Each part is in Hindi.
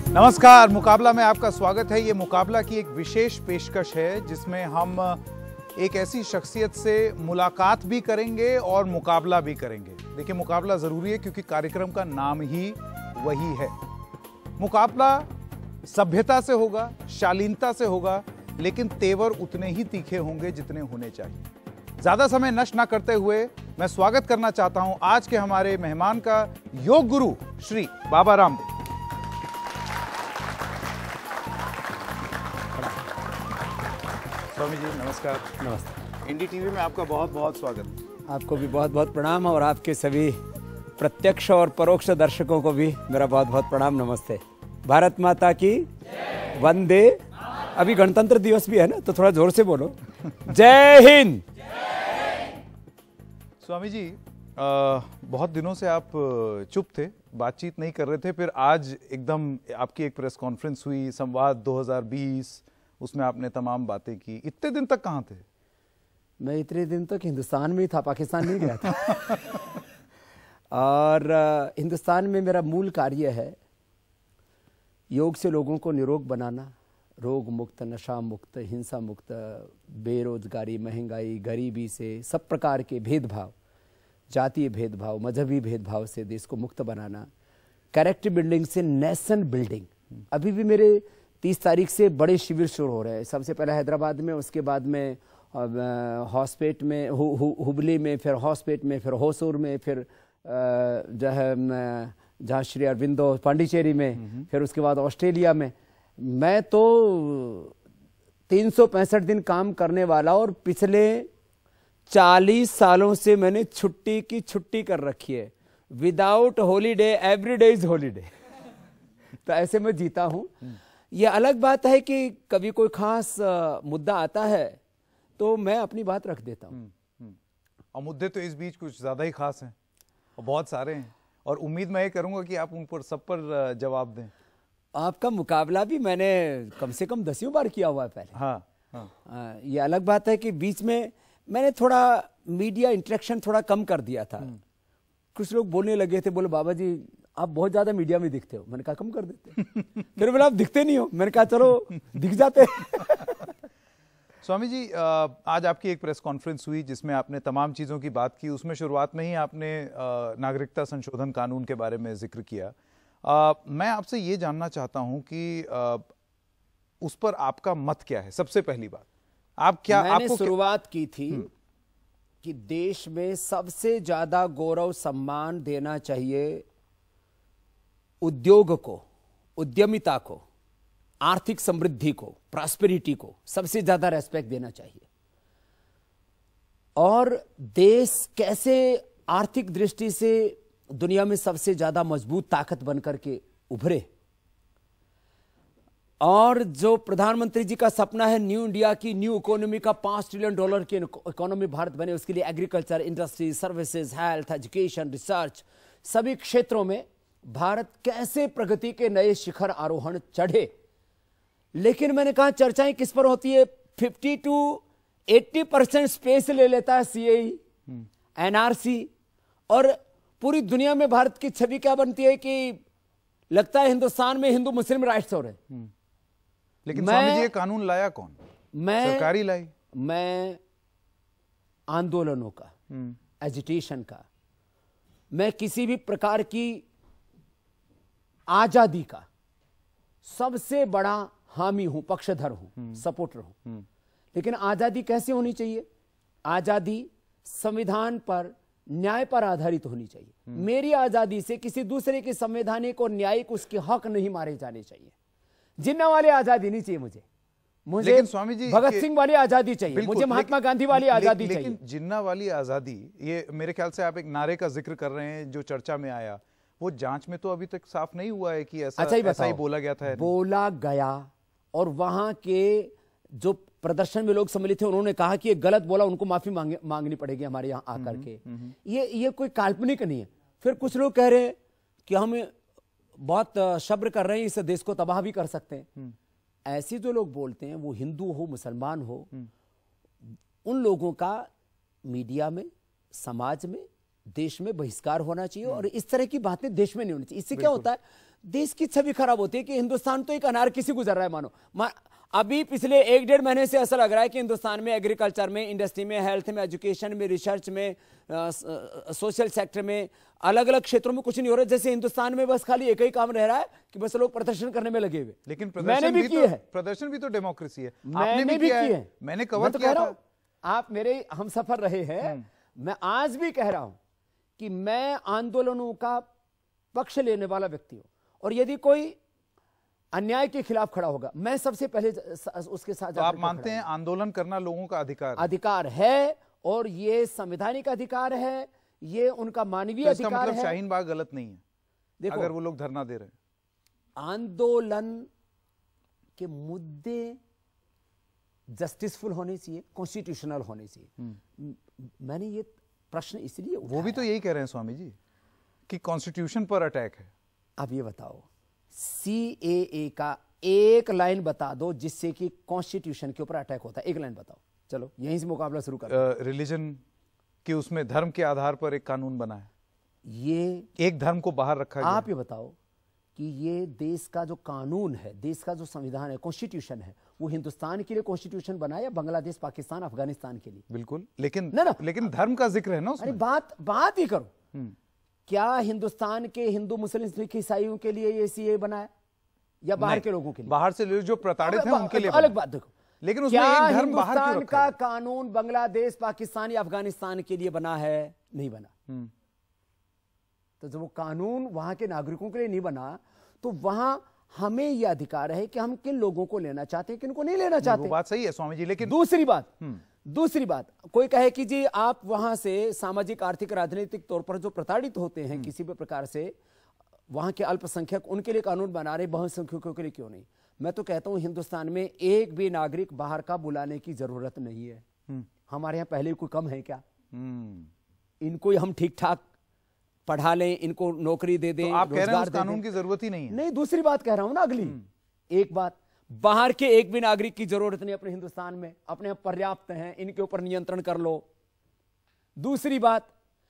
नमस्कार, मुकाबला में आपका स्वागत है। ये मुकाबला की एक विशेष पेशकश है जिसमें हम एक ऐसी शख्सियत से मुलाकात भी करेंगे और मुकाबला भी करेंगे। देखिए, मुकाबला जरूरी है क्योंकि कार्यक्रम का नाम ही वही है। मुकाबला सभ्यता से होगा, शालीनता से होगा, लेकिन तेवर उतने ही तीखे होंगे जितने होने चाहिए। ज्यादा समय नष्ट ना करते हुए मैं स्वागत करना चाहता हूं आज के हमारे मेहमान का, योग गुरु श्री बाबा रामदेव। स्वामी जी नमस्कार। नमस्ते। एनडीटीवी में आपका बहुत बहुत स्वागत। आपको भी बहुत बहुत प्रणाम और आपके सभी प्रत्यक्ष और परोक्ष दर्शकों को भी मेरा बहुत बहुत प्रणाम। नमस्ते। भारत माता की वंदे। अभी गणतंत्र दिवस भी है ना, तो थोड़ा जोर से बोलो। जय हिंद। स्वामी जी, बहुत दिनों से आप चुप थे, बातचीत नहीं कर रहे थे, फिर आज एकदम आपकी एक प्रेस कॉन्फ्रेंस हुई, संवाद 2020, उसमें आपने तमाम बातें की। इतने दिन तक कहाँ थे? मैं इतने दिन तक हिंदुस्तान में ही था, पाकिस्तान नहीं गया था। और हिंदुस्तान में मेरा मूल कार्य है योग से लोगों को निरोग बनाना, रोग मुक्त, नशा मुक्त, हिंसा मुक्त, बेरोजगारी, महंगाई, गरीबी से, सब प्रकार के भेदभाव, जातीय भेदभाव, मजहबी भेदभाव से देश को मुक्त बनाना, कैरेक्टर बिल्डिंग से नेशन बिल्डिंग। अभी भी मेरे 30 तारीख से बड़े शिविर शुरू हो रहे हैं। सबसे पहले हैदराबाद में, उसके बाद में हॉस्पेट में, हुबली में, फिर हॉस्पेट में, फिर होसूर में, फिर जो है जहाँ श्री अरविंदो पांडिचेरी में, फिर उसके बाद ऑस्ट्रेलिया में। मैं तो 365 दिन काम करने वाला और पिछले 40 सालों से मैंने छुट्टी की छुट्टी कर रखी है। Without holiday, every day is holiday. तो ऐसे मैं जीता हूँ। ये अलग बात है कि कभी कोई खास मुद्दा आता है तो मैं अपनी बात रख देता हूँ। और मुद्दे तो इस बीच कुछ ज्यादा ही खास हैं और बहुत सारे हैं, और उम्मीद मैं ये करूंगा कि आप उन पर सब पर जवाब दें। आपका मुकाबला भी मैंने कम से कम 10 बार किया हुआ है पहले। हाँ। ये अलग बात है कि बीच में मैंने थोड़ा मीडिया इंटरेक्शन थोड़ा कम कर दिया था। कुछ लोग बोलने लगे थे, बोले बाबा जी आप बहुत ज्यादा मीडिया में दिखते हो। मैंने कहा कम कर देते। फिर बोला आप दिखते नहीं हो। मैंने कहा चलो दिख जाते। स्वामी जी, आज आपकी एक प्रेस कॉन्फ्रेंस हुई जिसमें आपने तमाम चीज़ों की बात की। उसमें शुरुआत में ही आपने नागरिकता संशोधन कानून के बारे में जिक्र किया। मैं आपसे ये जानना चाहता हूं कि उस पर आपका मत क्या है। सबसे पहली बात, आप क्या मैंने आपको शुरुआत की थी कि देश में सबसे ज्यादा गौरव सम्मान देना चाहिए उद्योग को, उद्यमिता को, आर्थिक समृद्धि को, प्रॉस्पेरिटी को सबसे ज्यादा रेस्पेक्ट देना चाहिए। और देश कैसे आर्थिक दृष्टि से दुनिया में सबसे ज्यादा मजबूत ताकत बनकर के उभरे, और जो प्रधानमंत्री जी का सपना है न्यू इंडिया की, न्यू इकोनॉमी का, $5 ट्रिलियन की इकोनॉमी भारत बने, उसके लिए agriculture, industry, services, health, education, research, सभी क्षेत्रों में भारत कैसे प्रगति के नए शिखर आरोहण चढ़े। लेकिन मैंने कहा चर्चाएं किस पर होती है? 50 to 80% स्पेस ले लेता है CAA, NRC, और पूरी दुनिया में भारत की छवि क्या बनती है कि लगता है हिंदुस्तान में हिंदू मुस्लिम राइट्स हो रहे। लेकिन स्वामी जी ये कानून लाया कौन? सरकारी लाई? मैं आंदोलनों का, एजिटेशन का, मैं किसी भी प्रकार की आजादी का सबसे बड़ा हामी हूं, पक्षधर हूं, सपोर्टर हूं। लेकिन आजादी कैसे होनी चाहिए? आजादी संविधान पर, न्याय पर आधारित होनी चाहिए। मेरी आजादी से किसी दूसरे के संवैधानिक और न्यायिक उसके हक नहीं मारे जाने चाहिए। जिन्ना वाली आजादी नहीं चाहिए मुझे लेकिन स्वामी जी भगत सिंह वाली आजादी चाहिए, मुझे महात्मा गांधी वाली आजादी चाहिए। लेकिन जिन्ना वाली आजादी, ये मेरे ख्याल से आप एक नारे का जिक्र कर रहे हैं जो चर्चा में आया, वो जांच में तो अभी तक साफ नहीं हुआ है कि ऐसा ही बोला गया था। बोला गया, और वहां के जो प्रदर्शन में लोग सम्मिलित थे उन्होंने कहा कि ये गलत बोला, उनको माफी मांगनी पड़ेगी हमारे यहाँ आकर के। ये कोई काल्पनिक नहीं है। फिर कुछ लोग कह रहे हैं कि हम बहुत शब्र कर रहे हैं, इस देश को तबाह भी कर सकते हैं। ऐसे जो लोग बोलते हैं, वो हिंदू हो, मुसलमान हो, उन लोगों का मीडिया में, समाज में, देश में बहिष्कार होना चाहिए और इस तरह की बातें देश में नहीं होनी चाहिए। इससे क्या होता है, देश की छवि खराब होती है कि हिंदुस्तान तो एक अनार्की से गुजर रहा है। मानो अभी पिछले 1-1.5 महीने से ऐसा लग रहा है कि हिंदुस्तान में एग्रीकल्चर में, इंडस्ट्री में, हेल्थ में, एजुकेशन में, रिसर्च में, सोशल सेक्टर में, अलग अलग क्षेत्रों में कुछ नहीं हो रहा। जैसे हिंदुस्तान में बस खाली एक ही काम रह रहा है कि बस लोग प्रदर्शन करने में लगे हुए। लेकिन मैंने भी किए हैं, प्रदर्शन भी तो डेमोक्रेसी है, मैंने भी किए हैं, मैंने कवर किया था। आप मेरे हम सफर रहे हैं। मैं आज भी कह रहा हूं कि मैं आंदोलनों का पक्ष लेने वाला व्यक्ति हूं, और यदि कोई अन्याय के खिलाफ खड़ा होगा मैं सबसे पहले उसके साथ। तो आप मानते हैं आंदोलन करना लोगों का अधिकार है और ये संवैधानिक अधिकार है, ये उनका मानवीय तो अधिकार मतलब है। शाहीन बाग गलत नहीं है देखो, अगर वो लोग धरना दे रहे हैं। आंदोलन के मुद्दे जस्टिसफुल होने चाहिए, कॉन्स्टिट्यूशनल होने चाहिए। मैंने ये प्रश्न इसलिए उठाया, वो भी तो यही कह रहे हैं स्वामी जी कि कॉन्स्टिट्यूशन पर अटैक है। अब ये बताओ, CAA का एक लाइन बता दो जिससे कि कॉन्स्टिट्यूशन के ऊपर अटैक होता है। एक लाइन बताओ, चलो यहीं से मुकाबला शुरू कर। रिलीजन कि उसमें धर्म के आधार पर एक कानून बना है, ये एक धर्म को बाहर रखा गया। आप ये बताओ कि ये देश का जो कानून है, देश का जो संविधान है, कॉन्स्टिट्यूशन है, वो हिंदुस्तान के लिए कॉन्स्टिट्यूशन बना या बांग्लादेश, पाकिस्तान, अफगानिस्तान के लिए? बिल्कुल, लेकिन ना लेकिन धर्म का जिक्र है ना उसमें। अरे बात ही करो। क्या हिंदुस्तान के हिंदू, मुस्लिम, सिख, ईसाइयों के लिए ये CAA बना है या बाहर के लोगों के लिए? बाहर से लोग जो प्रताड़ित हैं उनके लिए अलग बात। देखो, लेकिन उसमें एक धर्म बाहर क्यों हिंदुस्तान रखा का कानून बांग्लादेश, पाकिस्तान या अफगानिस्तान के लिए बना है? नहीं बना। तो जब वो कानून वहां के नागरिकों के लिए नहीं बना, तो वहां हमें यह अधिकार है कि हम किन लोगों को लेना चाहते हैं, किन को नहीं लेना चाहते। वो बात सही है स्वामी जी, लेकिन दूसरी बात कोई कहे कि जी आप वहां से सामाजिक, आर्थिक, राजनीतिक तौर पर जो प्रताड़ित होते हैं किसी भी प्रकार से, वहां के अल्पसंख्यक, उनके लिए कानून बना रहे, बहुसंख्यकों के लिए क्यों नहीं? मैं तो कहता हूं हिंदुस्तान में एक भी नागरिक बाहर का बुलाने की जरूरत नहीं है। हमारे यहां पहले कोई कम है क्या? इनको हम ठीक ठाक पढ़ा लें, इनको नौकरी दे दें, तो आप कह रहे हैं उस रोजगार कानून की जरूरत ही नहीं है? नहीं, दूसरी बात कह रहा हूं ना। अगली एक बात, बाहर के एक भी नागरिक की जरूरत नहीं अपने हिंदुस्तान में, अपने आप पर्याप्त हैं, इनके ऊपर नियंत्रण कर लो। दूसरी बात,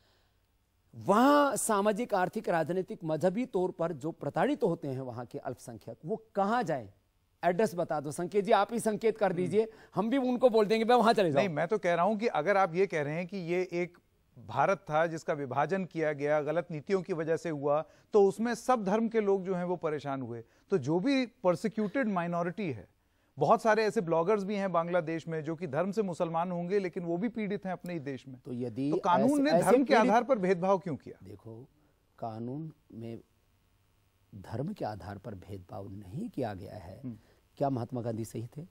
वहां सामाजिक, आर्थिक, राजनीतिक, मजहबी तौर पर जो प्रताड़ित होते हैं वहां के अल्पसंख्यक, वो कहां जाएं? एड्रेस बता दो। संकेत जी आप ही संकेत कर दीजिए, हम भी उनको बोल देंगे वहां चले जाओ। नहीं, मैं तो कह रहा हूं कि अगर आप ये कह रहे हैं कि ये एक भारत था जिसका विभाजन किया गया, गलत नीतियों की वजह से हुआ, तो उसमें सब धर्म के लोग जो हैं वो परेशान हुए। तो जो भी परसिक्यूटेड माइनॉरिटी है, बहुत सारे ऐसे ब्लॉगर्स भी हैं बांग्लादेश में जो कि धर्म से मुसलमान होंगे लेकिन वो भी पीड़ित हैं अपने ही देश में। तो यदि कानून ने धर्म के आधार पर भेदभाव क्यों किया? देखो, कानून में धर्म के आधार पर भेदभाव नहीं किया गया है। क्या महात्मा गांधी सही थे?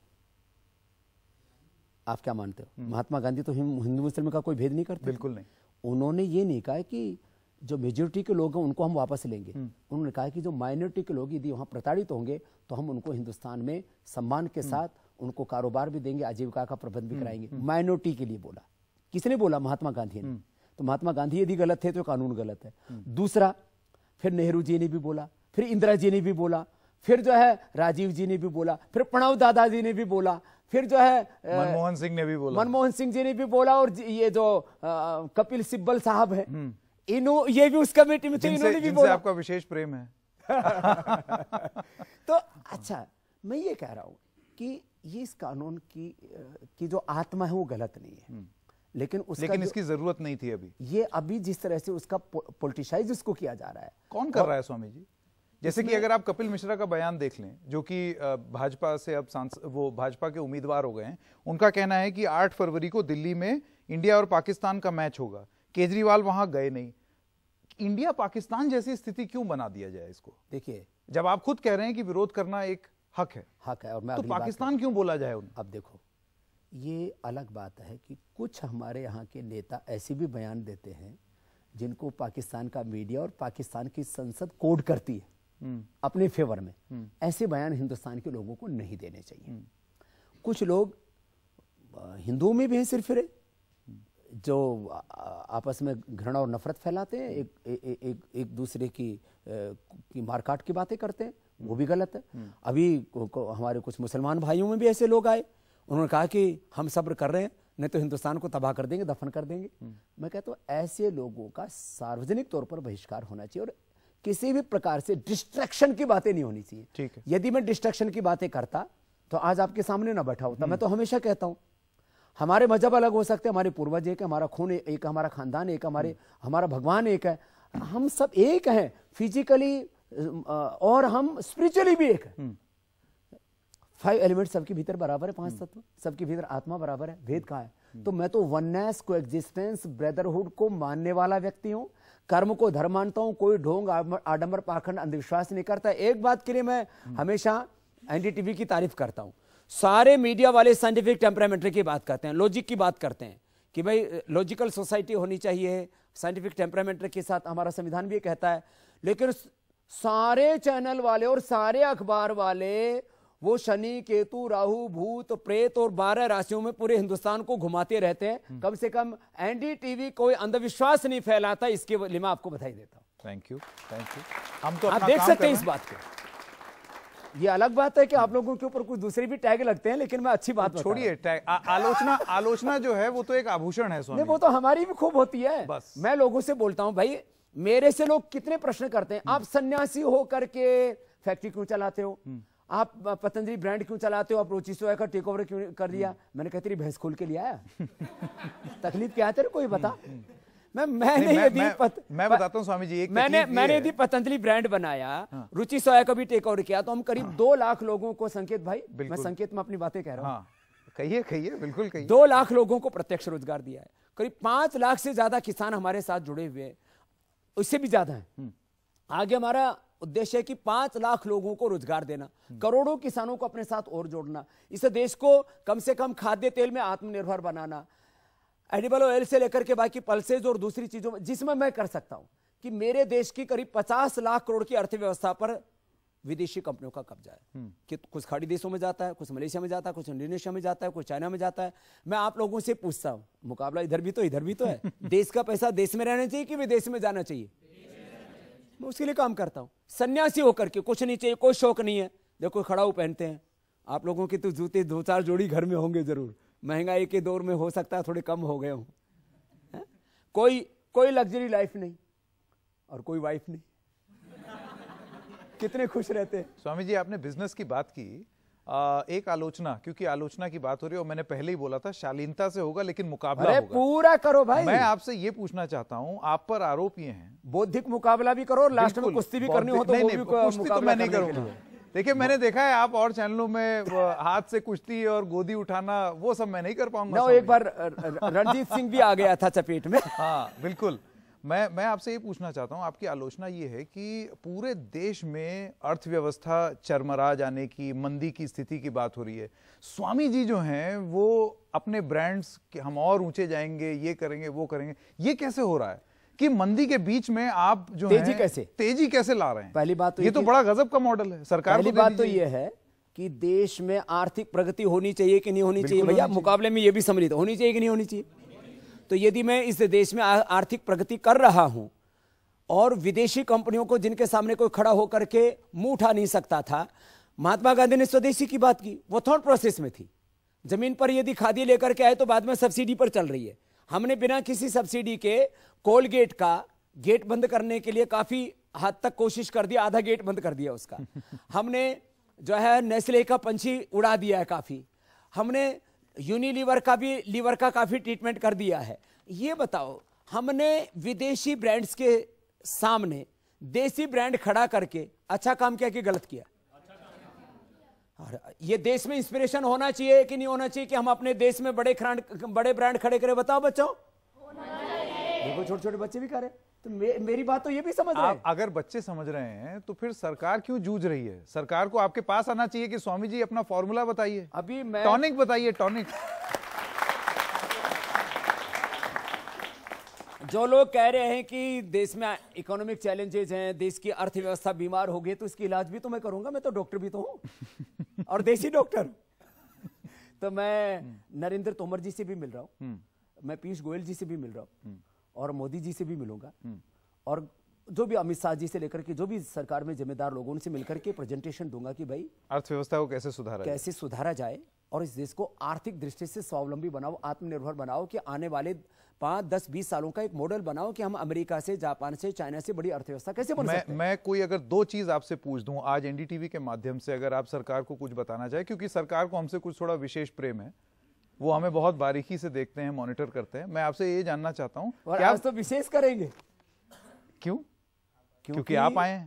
आप क्या मानते हो? महात्मा गांधी तो हिंदू मुस्लिम का कोई भेद नहीं करते। बिल्कुल नहीं। उन्होंने ये नहीं कहा कि जो मेजोरिटी के लोग हैं उनको हम वापस लेंगे। उन्होंने कहा कि जो माइनॉरिटी के लोग यदि वहां प्रताड़ित होंगे तो हम उनको हिंदुस्तान में सम्मान के साथ उनको कारोबार भी देंगे, आजीविका का प्रबंध भी कराएंगे। माइनॉरिटी के लिए बोला। किसने बोला? महात्मा गांधी ने। तो महात्मा गांधी यदि गलत थे तो कानून गलत है। दूसरा, फिर नेहरू जी ने भी बोला, फिर इंदिरा जी ने भी बोला, फिर जो है राजीव जी ने भी बोला, फिर प्रणव दादाजी ने भी बोला, फिर जो है मनमोहन सिंह ने भी बोला, मनमोहन सिंह जी ने भी बोला, और ये जो कपिल सिब्बल साहब है, ये भी उस कमेटी में थे, इन्होंने भी बोला। आपका विशेष प्रेम है। तो अच्छा, मैं ये कह रहा हूं कि ये इस कानून की जो आत्मा है वो गलत नहीं है, लेकिन इसकी जरूरत नहीं थी अभी। ये अभी जिस तरह से उसका पॉलिटिसाइज उसको किया जा रहा है, कौन कर रहा है स्वामी जी? जैसे कि अगर आप कपिल मिश्रा का बयान देख लें, जो कि भाजपा से अब वो भाजपा के उम्मीदवार हो गए हैं, उनका कहना है कि 8 फरवरी को दिल्ली में इंडिया और पाकिस्तान का मैच होगा। केजरीवाल वहां गए नहीं। इंडिया पाकिस्तान जैसी स्थिति क्यों बना दिया जाए इसको? देखिए, जब आप खुद कह रहे हैं कि विरोध करना एक हक है, और मैं तो पाकिस्तान क्यों बोला जाए? अब देखो, ये अलग बात है कि कुछ हमारे यहाँ के नेता ऐसे भी बयान देते हैं जिनको पाकिस्तान का मीडिया और पाकिस्तान की संसद कोड करती है अपने फेवर में। ऐसे बयान हिंदुस्तान के लोगों को नहीं देने चाहिए। कुछ लोग हिंदुओं में भी हैं सिर्फ फिरे, जो आपस में घृणा और नफरत फैलाते हैं, एक दूसरे की मारकाट की बातें करते हैं, वो भी गलत है। अभी हमारे कुछ मुसलमान भाइयों में भी ऐसे लोग आए, उन्होंने कहा कि हम सब्र कर रहे हैं, नहीं तो हिंदुस्तान को तबाह कर देंगे, दफन कर देंगे। मैं कहता हूं ऐसे लोगों का सार्वजनिक तौर पर बहिष्कार होना चाहिए और किसी भी प्रकार से डिस्ट्रैक्शन की बातें नहीं होनी चाहिए। ठीक है। यदि मैं डिस्ट्रैक्शन की बातें करता तो आज आपके सामने ना बैठा होता। मैं तो हमेशा कहता हूं हमारे मजहब अलग हो सकते हैं, हमारे पूर्वज एक है, हमारा खून एक, हमारा खानदान एक, हमारा भगवान एक है, हम सब एक हैं फिजिकली और हम स्पिरिचुअली भी एक है। 5 एलिमेंट सबके भीतर बराबर है, 5 तत्व सबके भीतर आत्मा बराबर है, भेद कहाँ है? तो मैं तो वननेस, कोएग्जिस्टेंस, ब्रदरहुड को मानने वाला व्यक्ति हूं, कर्म को धर्म मानता हूं, कोई ढोंग, आडंबर, पाखंड, अंधविश्वास नहीं करता। एक बात के लिए मैं हमेशा एनडीटीवी की तारीफ करता हूं, सारे मीडिया वाले साइंटिफिक टेम्परामेंट की बात करते हैं, लॉजिक की बात करते हैं कि भाई लॉजिकल सोसाइटी होनी चाहिए, साइंटिफिक टेम्परामेंट के साथ हमारा संविधान भी कहता है। लेकिन सारे चैनल वाले और सारे अखबार वाले वो शनि, केतु, राहु, भूत, प्रेत और 12 राशियों में पूरे हिंदुस्तान को घुमाते रहते हैं। कम से कम एनडीटीवी कोई अंधविश्वास नहीं फैलाता, इसके लिए मैं आपको बधाई देता हूं। Thank you, thank you. हम तो आप देख सकते हैं इस बात को। ये अलग बात है कि आप लोगों के ऊपर कुछ दूसरे भी टैग लगते हैं, लेकिन मैं अच्छी बात छोड़िए टैग। आलोचना जो है वो तो एक आभूषण है स्वामी। वो तो हमारी भी खूब होती है। बस मैं लोगों से बोलता हूं भाई, मेरे से लोग कितने प्रश्न करते हैं, आप सन्यासी हो करके फैक्ट्री क्यों चलाते हो, आप पतंजलि ब्रांड क्यों चलाते हो, आप रुचि सोया का टेक ओवर क्यों कर दिया? मैंने कहा तेरी भैंस खोल के लिया है तकलीफ क्या है तेरे, कोई बता। मैं बताता हूं स्वामी जी, मैंने यदि पतंजलि ब्रांड बनाया, रुचि सोया का भी टेक ओवर किया, तो हम करीब 2 लाख लोगों को, संकेत भाई मैं संकेत में अपनी बातें कह रहा हूं, कहिए कहिए, बिल्कुल कहिए, 2 लाख लोगों को प्रत्यक्ष रोजगार दिया है, करीब 5 लाख से ज्यादा किसान हमारे साथ जुड़े हुए हैं, उससे भी ज्यादा है। आगे हमारा उद्देश्य है कि 5 लाख लोगों को रोजगार देना, करोड़ों किसानों को अपने साथ और जोड़ना, इस देश को कम से कम खाद्य तेल में आत्मनिर्भर बनाना, एडिबल ऑयल से लेकर के बाकी पल्सेज और दूसरी चीजों में, जिसमें मैं कर सकता हूं कि मेरे देश की करीब 50 लाख करोड़ की अर्थव्यवस्था पर विदेशी कंपनियों का कब्जा है, कि कुछ खाड़ी देशों में जाता है, कुछ मलेशिया में जाता है, कुछ इंडोनेशिया में जाता है, कुछ चाइना में जाता है। मैं आप लोगों से पूछता हूं, मुकाबला इधर भी तो है देश का पैसा देश में रहना चाहिए कि विदेश में जाना चाहिए? मैं उसके लिए काम करता हूं, सन्यासी होकर के। कुछ नहीं चाहिए, कोई शौक नहीं है। देखो खड़ाऊ पहनते हैं, आप लोगों के तो जूते 2-4 जोड़ी घर में होंगे जरूर, महंगाई के दौर में हो सकता है थोड़े कम हो गए हों। कोई लग्जरी लाइफ नहीं और कोई वाइफ नहीं, कितने खुश रहते हैं। स्वामी जी आपने बिजनेस की बात की, एक आलोचना, क्योंकि आलोचना की बात हो रही है और मैंने पहले ही बोला था शालीनता से होगा लेकिन मुकाबला होगा। पूरा करो भाई। मैं आपसे ये पूछना चाहता हूं, आप पर आरोप ये हैं, बौद्धिक मुकाबला भी करो और लास्ट में कुश्ती भी करनी हो तो वो भी कुश्ती तो मैं नहीं करूंगा। देखिए मैंने देखा है आप और चैनलों में हाथ से कुश्ती और गोदी उठाना, वो सब मैं नहीं कर पाऊंगा। एक बार रणजीत सिंह भी आ गया था चपेट में। हाँ बिल्कुल। मैं आपसे ये पूछना चाहता हूं, आपकी आलोचना ये है कि पूरे देश में अर्थव्यवस्था चरमरा जाने की, मंदी की स्थिति की बात हो रही है। स्वामी जी जो हैं वो अपने ब्रांड्स के हम और ऊंचे जाएंगे, ये करेंगे, वो करेंगे, ये कैसे हो रहा है कि मंदी के बीच में आप जो तेजी कैसे ला रहे हैं? पहली बात तो ये तो बड़ा गजब का मॉडल है सरकार। पहली बात तो ये है कि देश में आर्थिक प्रगति होनी चाहिए कि नहीं होनी चाहिए भैया, मुकाबले में ये भी सम्मिलित होनी चाहिए कि नहीं होनी चाहिए। तो यदि मैं इस देश में आर्थिक प्रगति कर रहा हूं और विदेशी कंपनियों को, जिनके सामने कोई खड़ा होकर के मुंह उठा नहीं सकता था, महात्मा गांधी ने स्वदेशी की बात की, वो थॉट प्रोसेस में थी। जमीन पर यदि खादी लेकर के आए तो बाद में सब्सिडी पर चल रही है। हमने बिना किसी सब्सिडी के कोलगेट का गेट बंद करने के लिए काफी हद तक कोशिश कर दिया, आधा गेट बंद कर दिया उसका। हमने जो है नेस्ले का पंछी उड़ा दिया है काफी। हमने यूनिलीवर का भी, लीवर का काफी ट्रीटमेंट कर दिया है। ये बताओ, हमने विदेशी ब्रांड्स के सामने देसी ब्रांड खड़ा करके अच्छा काम किया कि गलत किया? और ये देश में इंस्पिरेशन होना चाहिए कि नहीं होना चाहिए कि हम अपने देश में बड़े ब्रांड खड़े करें? बताओ बच्चों, देखो छोटे छोटे बच्चे भी करे। तो मेरी बात तो ये भी समझ रहे हैं। अगर बच्चे समझ रहे हैं तो फिर सरकार क्यों जूझ रही है? सरकार को आपके पास आना चाहिए कि स्वामी जी अपना फॉर्मूला बताइए, अभी मैं टॉनिक बताइए, टॉनिक। जो लोग कह रहे हैं कि देश में इकोनॉमिक चैलेंजेस हैं, देश की अर्थव्यवस्था बीमार हो गई, तो इसकी इलाज भी तो मैं करूंगा। मैं तो डॉक्टर भी तो हूं और देसी डॉक्टर। तो मैं नरेंद्र तोमर जी से भी मिल रहा हूं, मैं पीयूष गोयल जी से भी मिल रहा हूं और मोदी जी से भी मिलूंगा और जो भी अमित शाह जी से लेकर के जो भी सरकार में जिम्मेदार लोगों उनसे मिलकर के प्रेजेंटेशन दूंगा कि भाई अर्थव्यवस्था को कैसे सुधारा जाए और इस देश को आर्थिक दृष्टि से स्वावलंबी बनाओ, आत्मनिर्भर बनाओ, कि आने वाले 5, 10, 20 सालों का एक मॉडल बनाओ कि हम अमेरिका से, जापान से, चाइना से बड़ी अर्थव्यवस्था कैसे बन सकते हैं। मैं कोई अगर 2 चीज आपसे पूछ दूं आज एनडीटीवी के माध्यम से, अगर आप सरकार को कुछ बताना चाहे, क्योंकि सरकार को हमसे कुछ थोड़ा विशेष प्रेम है, वो हमें बहुत बारीकी से देखते हैं, मॉनिटर करते हैं। मैं आपसे ये जानना चाहता हूं और आज तो विशेष करेंगे। क्यों? क्योंकि आप आए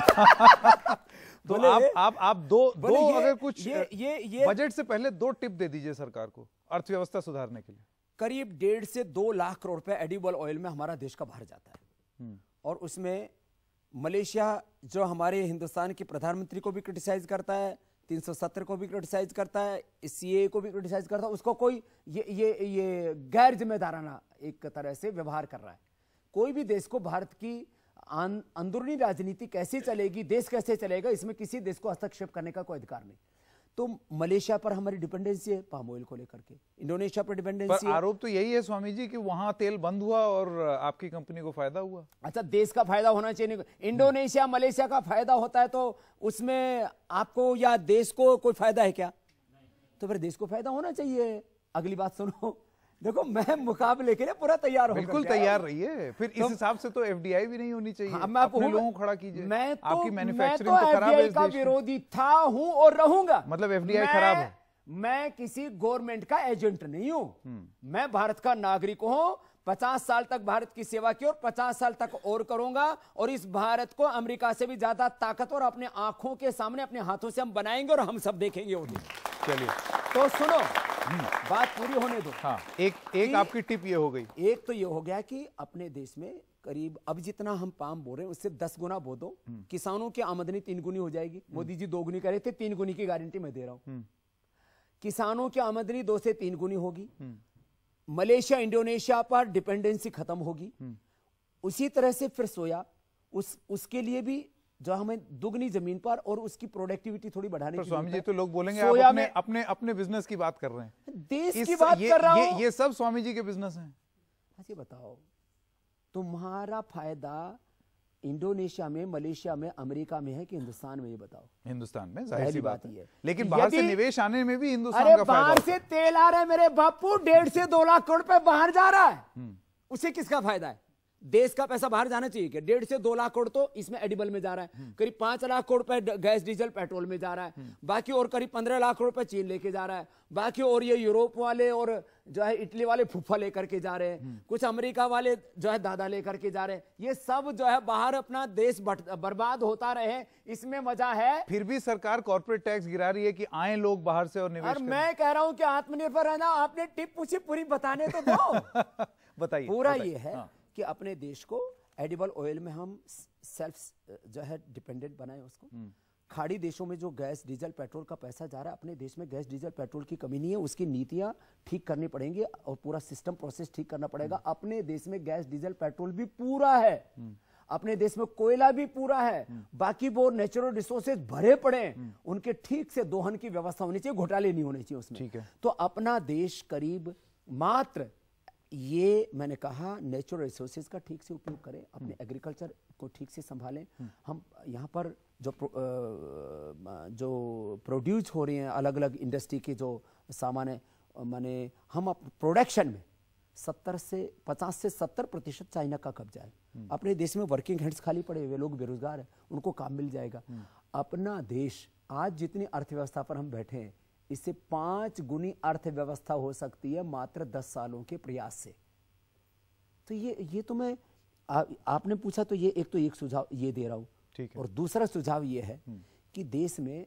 हैं। तो आप दो अगर कुछ ये बजट से पहले 2 टिप दे दीजिए सरकार को अर्थव्यवस्था सुधारने के लिए। करीब 1.5 से 2 लाख करोड़ रुपए एडिबल ऑयल में हमारा देश का बाहर जाता है, और उसमें मलेशिया जो हमारे हिंदुस्तान के प्रधानमंत्री को भी क्रिटिसाइज करता है, 370 को भी क्रिटिसाइज करता है, CAA को भी क्रिटिसाइज करता है, उसको कोई ये गैर जिम्मेदाराना एक तरह से व्यवहार कर रहा है। कोई भी देश को भारत की अंदरूनी राजनीति कैसे चलेगी, देश कैसे चलेगा, इसमें किसी देश को हस्तक्षेप करने का कोई अधिकार नहीं। तो मलेशिया पर हमारी डिपेंडेंसी है पाम ऑयल को लेकर के, इंडोनेशिया पर डिपेंडेंसी है। आरोप तो यही है स्वामी जी कि वहां तेल बंद हुआ और आपकी कंपनी को फायदा हुआ। अच्छा, देश का फायदा होना चाहिए। इंडोनेशिया मलेशिया का फायदा होता है तो उसमें आपको या देश को कोई फायदा है क्या? तो फिर देश को फायदा होना चाहिए। अगली बात सुनो, देखो मैं मुकाबले के लिए पूरा तैयार हूं। बिल्कुल तैयार रहिए। फिर इस हिसाब से तो FDI भी नहीं होनी चाहिए। मैं अपने लोगों को खड़ा कीजिए। आपकी मैन्युफैक्चरिंग तो खराब है। FDI का विरोधी था, हूं और रहूंगा। मतलब FDI खराब है। मैं किसी गवर्नमेंट का एजेंट नहीं हूं, मैं भारत का नागरिक हूं। 50 साल तक भारत की सेवा की और 50 साल तक और करूंगा, और इस भारत को अमेरिका से भी ज्यादा ताकतवर अपने आंखों के सामने अपने हाथों से हम बनाएंगे और हम सब देखेंगे वो दिन। चलिए तो सुनो, बात पूरी होने दो। हाँ, एक आपकी टिप ये हो गई। एक तो ये हो गया कि अपने देश में करीब अब जितना हम पाम बो रहे हैं उससे 10 गुना बो दो, किसानों की आमदनी 3 गुनी हो जाएगी। मोदी जी 2 गुनी कह रहे थे, 3 गुनी की गारंटी मैं दे रहा हूं। किसानों की आमदनी 2 से 3 गुनी होगी। मलेशिया इंडोनेशिया पर डिपेंडेंसी खत्म होगी। उसी तरह से फिर सोया, उसके लिए भी जो हमें दुगनी जमीन पर और उसकी प्रोडक्टिविटी थोड़ी बढ़ाने की। स्वामी जी तो लोग बोलेंगे आप अपने बिजनेस की बात कर रहे हैं, देश की बात कर रहा हूं। ये सब स्वामी जी के बिजनेस हैं। अच्छा बताओ, तुम्हारा फायदा इंडोनेशिया में, मलेशिया में, अमेरिका में है कि हिंदुस्तान में? ये बताओ। हिंदुस्तान में, जाहिर सी बात है। है। लेकिन बाहर से निवेश आने में भी हिंदुस्तान का फायदा। बाहर से तेल आ रहा है मेरे बापू, 1.5 से 2 लाख करोड़ रुपए बाहर जा रहा है, उसे किसका फायदा है? देश का पैसा बाहर जाना चाहिए क्या? 1.5 से 2 लाख करोड़ तो इसमें एडिबल में जा रहा है, करीब 5 लाख करोड़ रुपए गैस डीजल पेट्रोल में जा रहा है, बाकी और करीब 15 लाख करोड़ रुपए चीन लेके जा रहा है, बाकी और ये यूरोप वाले और जो है इटली वाले फुफ्फा लेकर के जा रहे हैं, कुछ अमेरिका वाले जो है दादा लेकर के जा रहे हैं। ये सब जो है बाहर अपना देश बर्बाद होता रहे, इसमें मजा है। फिर भी सरकार कॉर्पोरेट टैक्स गिरा रही है कि आए लोग बाहर से और निवेश करें। मैं कह रहा हूं कि आत्मनिर्भर रहना। आपने टिप पूछी, पूरी बताने तो दो। बताइए। पूरा ये है कि अपने देश को एडिबल ऑयल में हम सेल्फ जो है डिपेंडेंट बनाए उसको। खाड़ी देशों में जो गैस डीजल पेट्रोल का पैसा जा रहा है, अपने देश में गैस डीजल पेट्रोल की कमी नहीं है, उसकी नीतियां ठीक करनी पड़ेंगी और पूरा सिस्टम प्रोसेस ठीक करना पड़ेगा। अपने देश में गैस डीजल पेट्रोल भी पूरा है, अपने देश में कोयला भी पूरा है, बाकी वो नेचुरल रिसोर्सेज भरे पड़े, उनके ठीक से दोहन की व्यवस्था होनी चाहिए, घोटाले नहीं होने चाहिए उसमें। ठीक है। तो अपना देश करीब मात्र ये मैंने कहा नेचुरल रिसोर्सेज का ठीक से उपयोग करें, अपने एग्रीकल्चर को ठीक से संभालें। हम यहाँ पर जो प्रोड्यूस हो रही हैं अलग अलग इंडस्ट्री के जो सामान है, माने हम प्रोडक्शन में 50 से 70% चाइना का कब्जा है। अपने देश में वर्किंग हैंड्स खाली पड़े हुए, लोग बेरोजगार हैं, उनको काम मिल जाएगा। अपना देश आज जितनी अर्थव्यवस्था पर हम बैठे हैं, इससे 5 गुनी अर्थव्यवस्था हो सकती है मात्र 10 सालों के प्रयास से। तो ये तो मैं आपने पूछा तो ये एक सुझाव ये दे रहा हूं। ठीक है। और दूसरा सुझाव ये है कि देश में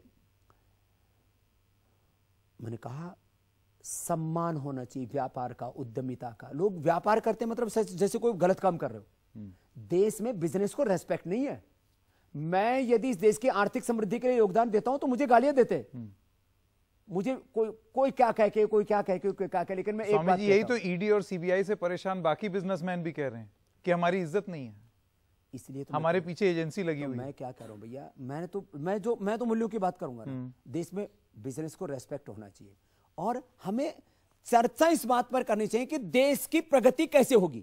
मैंने कहा सम्मान होना चाहिए, व्यापार का, उद्यमिता का। लोग व्यापार करते मतलब जैसे कोई गलत काम कर रहे हो। देश में बिजनेस को रेस्पेक्ट नहीं है। मैं यदि इस देश की आर्थिक समृद्धि के लिए योगदान देता हूं तो मुझे गालियां देते, मुझे कोई क्या कह के, कोई क्या कह के, कोई क्या कह। लेकिन मैं एक बात यही तो ईडी और सीबीआई से परेशान बाकी बिजनेसमैन भी कह रहे हैं कि हमारी इज्जत नहीं है, इसलिए तो हमारे पीछे एजेंसी लगी हुई। मैं क्या कह रहा हूं भैया, मैं तो मूल्यों की बात करूंगा ना। देश में बिजनेस को रेस्पेक्ट होना चाहिए और हमें चर्चा इस बात पर करनी चाहिए कि देश की प्रगति कैसे होगी।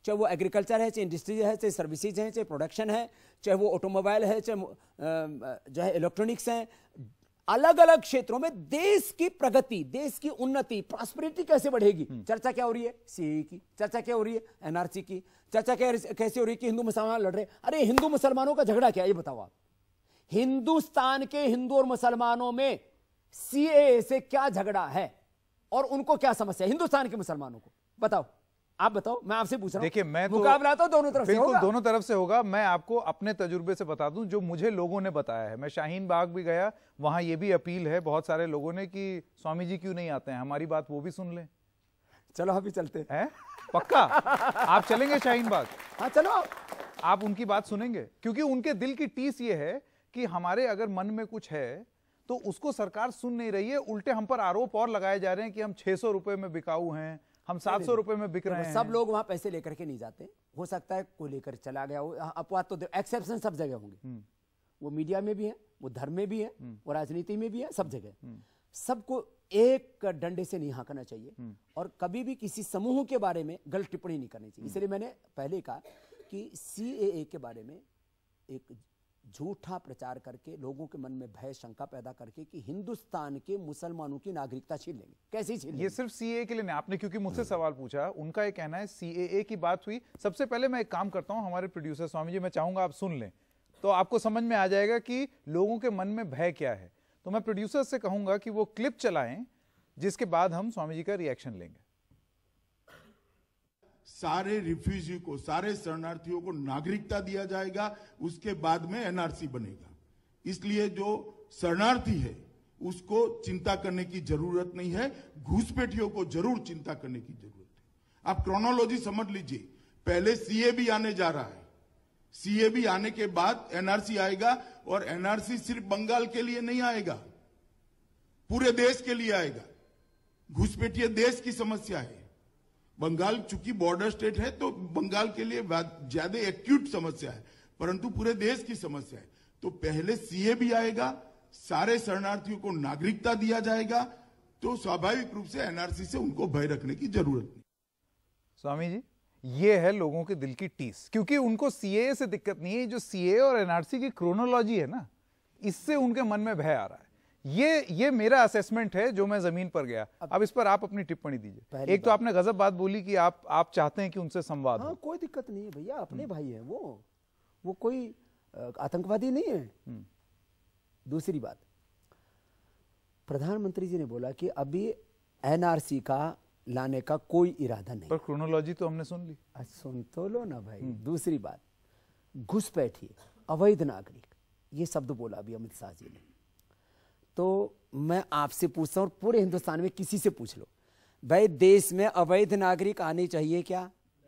चाहे वो एग्रीकल्चर है, चाहे इंडस्ट्री है, चाहे सर्विसेज है, चाहे प्रोडक्शन है, चाहे वो ऑटोमोबाइल है, चाहे जो है इलेक्ट्रॉनिक्स है, अलग अलग क्षेत्रों में देश की प्रगति, देश की उन्नति, प्रॉस्पेरिटी कैसे बढ़ेगी, चर्चा क्या हो रही है? सीएए की चर्चा क्या हो रही है? एनआरसी की चर्चा कैसे हो रही है? कि हिंदू मुसलमान लड़ रहे हैं। अरे हिंदू मुसलमानों का झगड़ा क्या है, ये बताओ आप। हिंदुस्तान के हिंदू और मुसलमानों में सीएए से क्या झगड़ा है और उनको क्या समस्या है? हिंदुस्तान के मुसलमानों को बताओ, आप बताओ, मैं आपसे पूछ रहा हूं। देखिए, मैं तो मुकाबला तो दोनों तरफ से होगा। बिल्कुल दोनों तरफ से होगा। मैं आपको अपने तजुर्बे से बता दूं, जो मुझे लोगों ने बताया है। मैं शाहीन बाग भी गया, वहां ये भी अपील है बहुत सारे लोगों ने कि स्वामी जी क्यों नहीं आते हैं, हमारी बात वो भी सुन लें। चलो अभी चलते हैं, पक्का आप चलेंगे शाहीन बाग? हाँ चलो, आप उनकी बात सुनेंगे, क्योंकि उनके दिल की टीस ये है कि हमारे अगर मन में कुछ है तो उसको सरकार सुन नहीं रही है। उल्टे हम पर आरोप और लगाए जा रहे हैं कि हम 600 रुपए में बिकाऊ हैं, हम 700 रुपए में बिक रहे हैं। सब लोग वहां पैसे लेकर के नहीं जाते, हो सकता है कोई लेकर चला गया हो, अपवाद तो एक्सेप्शन सब जगह होंगे। वो मीडिया में भी है, वो धर्म में भी है, वो राजनीति में भी है, सब जगह। सबको एक डंडे से नहीं हाँकना चाहिए और कभी भी किसी समूह के बारे में गलत टिप्पणी नहीं करनी चाहिए। इसलिए मैंने पहले कहा कि सीएए के बारे में एक झूठा प्रचार करके लोगों के मन में भय शंका पैदा करके कि हिंदुस्तान के मुसलमानों की नागरिकता छीन लेंगे, कैसे छीन लेंगे? ये सिर्फ सीएए के लिए नहीं, आपने क्योंकि मुझसे सवाल पूछा, उनका ये कहना है सीएए की बात हुई। सबसे पहले मैं एक काम करता हूं, हमारे प्रोड्यूसर स्वामी जी, मैं चाहूंगा आप सुन लें तो आपको समझ में आ जाएगा कि लोगों के मन में भय क्या है। तो मैं प्रोड्यूसर से कहूंगा कि वो क्लिप चलाएं, जिसके बाद हम स्वामी जी का रिएक्शन लेंगे। सारे रिफ्यूजी को, सारे शरणार्थियों को नागरिकता दिया जाएगा, उसके बाद में एनआरसी बनेगा। इसलिए जो शरणार्थी है उसको चिंता करने की जरूरत नहीं है, घुसपैठियों को जरूर चिंता करने की जरूरत है। आप क्रोनोलॉजी समझ लीजिए, पहले सीए भी आने जा रहा है, सीए भी आने के बाद एनआरसी आएगा, और एनआरसी सिर्फ बंगाल के लिए नहीं आएगा, पूरे देश के लिए आएगा। घुसपैठिए देश की समस्या है। बंगाल चूंकि बॉर्डर स्टेट है तो बंगाल के लिए ज्यादा एक्यूट समस्या है, परंतु पूरे देश की समस्या है। तो पहले सीए भी आएगा, सारे शरणार्थियों को नागरिकता दिया जाएगा, तो स्वाभाविक रूप से एनआरसी से उनको भय रखने की जरूरत नहीं। स्वामी जी, ये है लोगों के दिल की टीस, क्योंकि उनको सीए से दिक्कत नहीं है, जो सीए और एनआरसी की क्रोनोलॉजी है ना, इससे उनके मन में भय आ रहा है। ये मेरा असेसमेंट है जो मैं जमीन पर गया। अब इस पर आप अपनी टिप्पणी दीजिए। एक तो आपने गजब बात बोली कि आप चाहते हैं कि उनसे संवाद हो। कोई दिक्कत नहीं है भैया, अपने भाई है वो कोई आतंकवादी नहीं है। दूसरी बात, प्रधानमंत्री जी ने बोला कि अभी एनआरसी का लाने का कोई इरादा नहीं, पर क्रोनोलॉजी तो हमने सुन ली। सुन तो लो ना भाई। दूसरी बात, घुसपैठिए, अवैध नागरिक, ये शब्द बोला अभी अमित शाह जी ने। तो मैं आपसे पूछता हूं, पूरे हिंदुस्तान में किसी से पूछ लो, भाई देश में अवैध नागरिक आने चाहिए क्या?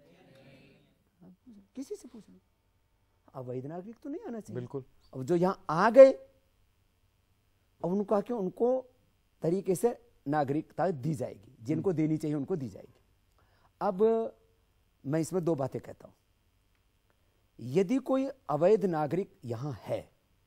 किसी से पूछ लो, अवैध नागरिक तो नहीं आना चाहिए। बिल्कुल। अब जो यहां आ गए, अब उनको आके उनको तरीके से नागरिकता दी जाएगी, जिनको देनी चाहिए उनको दी जाएगी। अब मैं इसमें दो बातें कहता हूं। यदि कोई अवैध नागरिक यहां है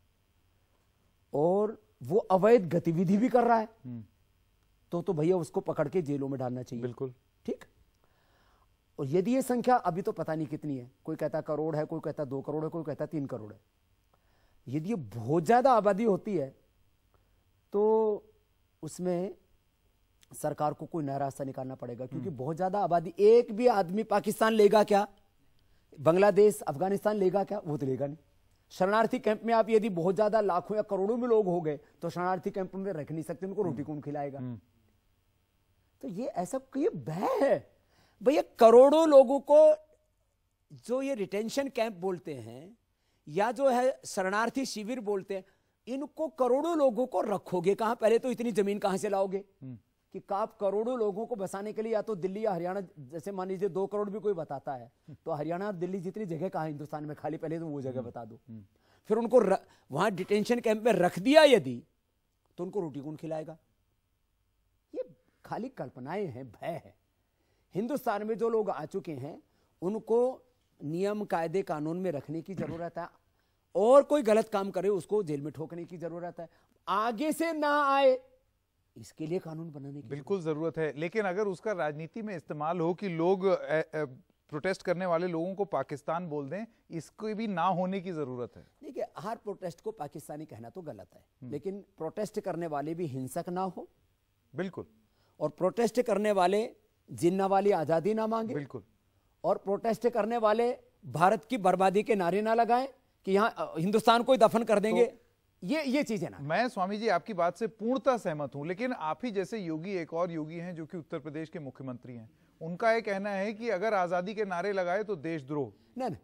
और वो अवैध गतिविधि भी कर रहा है, तो भैया उसको पकड़ के जेलों में डालना चाहिए। बिल्कुल ठीक। और यदि ये संख्या अभी तो पता नहीं कितनी है, कोई कहता करोड़ है, कोई कहता 2 करोड़ है, कोई कहता 3 करोड़ है। यदि ये बहुत ज्यादा आबादी होती है तो उसमें सरकार को कोई नया रास्ता निकालना पड़ेगा, क्योंकि बहुत ज्यादा आबादी, एक भी आदमी पाकिस्तान लेगा क्या, बांग्लादेश अफगानिस्तान लेगा क्या? वो तो लेगा नहीं। शरणार्थी कैंप में आप यदि बहुत ज्यादा लाखों या करोड़ों में लोग हो गए तो शरणार्थी कैंप में रख नहीं सकते, उनको रोटी कौन खिलाएगा? तो ये ऐसा ये भय है भैया। करोड़ों लोगों को जो ये रिटेंशन कैंप बोलते हैं या जो है शरणार्थी शिविर बोलते हैं, इनको करोड़ों लोगों को रखोगे कहां? पहले तो इतनी जमीन कहां से लाओगे कि आप करोड़ों लोगों को बसाने के लिए या तो दिल्ली या हरियाणा, जैसे मान लीजिए 2 करोड़ भी कोई बताता है तो हरियाणा और दिल्ली जितनी जगह कहां हिंदुस्तान में खाली, पहले तो वो जगह बता दो। फिर उनको वहां डिटेंशन कैंप में रख दिया यदि, तो उनको रोटी कौन खिलाएगा? ये खाली कल्पनाएं हैं, भय है। हिंदुस्तान में जो लोग आ चुके हैं उनको नियम कायदे कानून में रखने की जरूरत है, और कोई गलत काम करे उसको जेल में ठोकने की जरूरत है। आगे से ना आए इसके लिए कानून बनाने की बिल्कुल जरूरत है। लेकिन अगर उसका राजनीति में इस्तेमाल हो कि लोग प्रोटेस्ट करने वाले लोगों को पाकिस्तान बोल दें, इसको भी ना होने की जरूरत है। देखिए, हर प्रोटेस्ट को पाकिस्तानी कहना तो गलत है, लेकिन प्रोटेस्ट करने वाले भी हिंसक ना हो, बिल्कुल, और प्रोटेस्ट करने वाले जिन्ना वाली आजादी ना मांगे, बिल्कुल, और प्रोटेस्ट करने वाले भारत की बर्बादी के नारे ना लगाएं कि यहाँ हिंदुस्तान को ही दफन कर देंगे। ये चीजें ना। मैं स्वामी जी आपकी बात से पूर्णतः सहमत हूं, लेकिन आप ही जैसे योगी, एक और योगी हैं जो कि उत्तर प्रदेश के मुख्यमंत्री हैं, उनका यह कहना है कि अगर आजादी के नारे लगाए तो देशद्रोह। नहीं,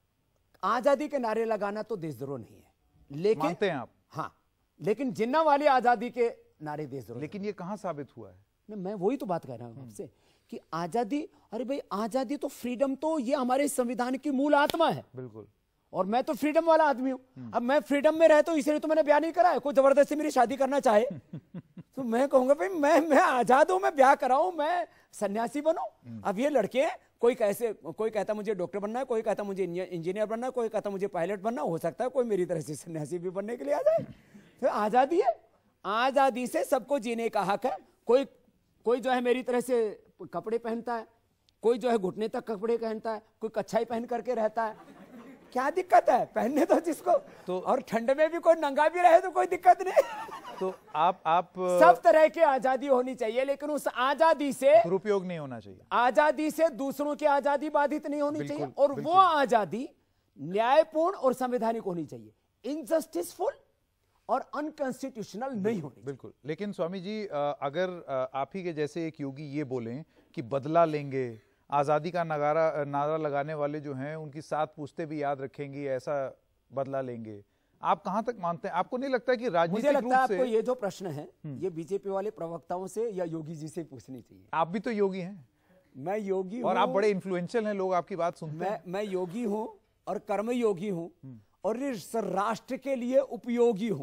आजादी के नारे लगाना तो देशद्रोह नहीं है, लेकिन मानते हैं आप? हाँ, लेकिन जिन्ना वाली आजादी के नारे देशद्रोह। लेकिन ये कहां साबित हुआ है? नहीं, मैं वही तो बात कर रहा हूं आपसे कि आजादी, अरे भाई आजादी तो, फ्रीडम तो ये हमारे संविधान की मूल आत्मा है। बिल्कुल। और मैं तो फ्रीडम वाला आदमी हूं। अब मैं फ्रीडम में रहता हूं, इसलिए तो मैंने ब्याह नहीं करा है। कोई जबरदस्ती मेरी शादी करना चाहे तो मैं कहूंगा भाई मैं आजाद हूं, मैं ब्याह कराऊं, मैं सन्यासी बनूं। अब ये लड़के, कोई कहता मुझे डॉक्टर बनना है, कोई कहता मुझे इंजीनियर बनना है, कोई कहता मुझे पायलट बनना, हो सकता है कोई मेरी तरह से सन्यासी भी बनने के लिए आ जाए। तो आजादी है, आजादी से सबको जीने का हक है। कोई जो है मेरी तरह से कपड़े पहनता है, कोई जो है घुटने तक कपड़े पहनता है, कोई कच्छाई पहन करके रहता है, क्या दिक्कत है? पहनने दो जिसको। तो और ठंड में भी कोई नंगा भी रहे तो कोई दिक्कत नहीं। तो आप सब तरह की आजादी होनी चाहिए, लेकिन उस आजादी से दुरुपयोग नहीं होना चाहिए। आजादी से दूसरों की आजादी बाधित नहीं होनी चाहिए, और वो आजादी न्यायपूर्ण और संवैधानिक होनी चाहिए, इनजस्टिसफुल और अनकॉन्स्टिट्यूशनल नहीं होनी। बिल्कुल। लेकिन स्वामी जी, अगर आप ही के जैसे एक योगी ये बोलें कि बदला लेंगे, आजादी का नारा लगाने वाले जो हैं उनकी 7 पुश्तें भी याद रखेंगी, ऐसा बदला लेंगे, आप कहां तक मानते हैं? आपको नहीं लगता कि राजनीतिक मुझे लगता है रूप से आपको ये जो प्रश्न है ये बीजेपी वाले प्रवक्ताओं से या योगी जी से पूछनी चाहिए। आप भी तो योगी हैं। मैं योगी हूं, और आप बड़े इन्फ्लुएंशियल हैं, लोग आपकी बात सुनते हैं। मैं योगी हूं और कर्मयोगी हूं, और इस राष्ट्र के लिए उपयोगी हूं।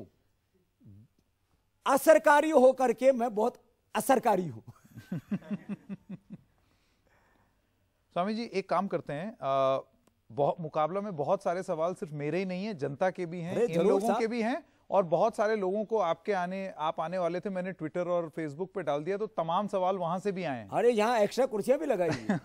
असरकारी होकर के मैं बहुत असरकारी हूं। स्वामी जी, एक काम करते हैं, मुकाबला में बहुत सारे सवाल सिर्फ मेरे ही नहीं है, जनता के भी हैं, इन लोगों के भी हैं, और बहुत सारे लोगों को आप आने वाले थे, मैंने ट्विटर और फेसबुक पे डाल दिया, तो तमाम सवाल वहां से भी आए हैं। अरे यहाँ एक्स्ट्रा कुर्सियां भी लगाई।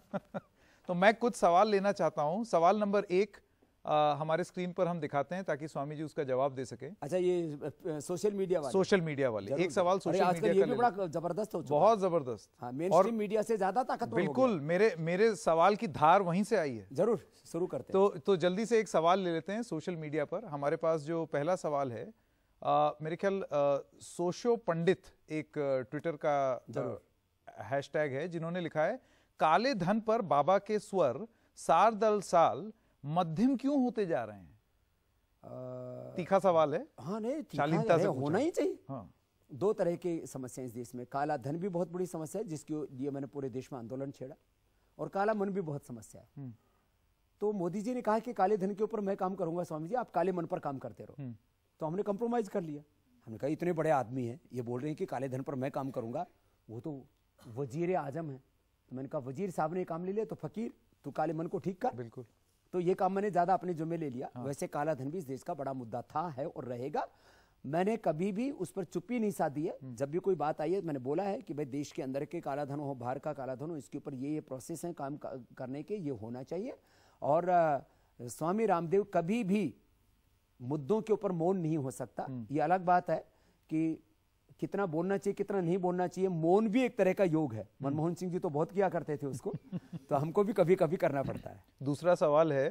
तो मैं कुछ सवाल लेना चाहता हूं। सवाल नंबर 1 हमारे स्क्रीन पर हम दिखाते हैं ताकि स्वामी जी उसका जवाब दे सके। अच्छा, ये सोशल मीडिया वाले एक सवाल सोशल मीडिया का, ये बड़ा जबरदस्त हो चुका है, बहुत जबरदस्त। हाँ, मेनस्ट्रीम मीडिया से ज्यादा ताकतवर। बिल्कुल, मेरे सवाल की धार वहीं से आई है। जरूर शुरू करते हैं। तो जल्दी से एक सवाल ले लेते हैं सोशल मीडिया पर। हमारे पास जो पहला सवाल है, मेरे ख्याल सोशो पंडित एक ट्विटर का हैशटैग है, जिन्होंने लिखा है, काले धन पर बाबा के स्वर सार दल साल मध्यम क्यों होते जा रहे हैं? तीखा सवाल है। हाँ, नहीं, शालीनता से होना ही चाहिए। हाँ। 2 तरह की समस्या इस देश में, काला धन भी बहुत बड़ी समस्या है, जिसके लिए मैंने पूरे देश में आंदोलन छेड़ा, और काला मन भी बहुत समस्या है। तो मोदी जी ने कहा कि काले धन के ऊपर मैं काम करूंगा, स्वामी जी आप काले मन पर काम करते रहो। तो हमने कंप्रोमाइज कर लिया। हमने कहा इतने बड़े आदमी हैं, ये बोल रहे हैं कि काले धन पर मैं काम करूंगा, वो तो वजीर आजम है। तो मैंने कहा वजीर साहब ने काम ले लिया, तो फकीर तू काले मन को ठीक कर। बिल्कुल। तो ये काम मैंने ज्यादा अपने जुम्मे ले लिया। हाँ। वैसे काला धन भी इस देश का बड़ा मुद्दा था, है और रहेगा। मैंने कभी भी उस पर चुप्पी नहीं साधी है। जब भी कोई बात आई है मैंने बोला है कि भाई देश के अंदर के काला धन हो, बाहर का काला धन हो, इसके ऊपर ये प्रोसेस है काम करने के, ये होना चाहिए। और स्वामी रामदेव कभी भी मुद्दों के ऊपर मौन नहीं हो सकता। ये अलग बात है कि कितना बोलना चाहिए, कितना नहीं बोलना चाहिए। मौन भी एक तरह का योग है। मनमोहन सिंह जी तो बहुत किया करते थे उसको, तो हमको भी कभी कभी करना पड़ता है। दूसरा सवाल है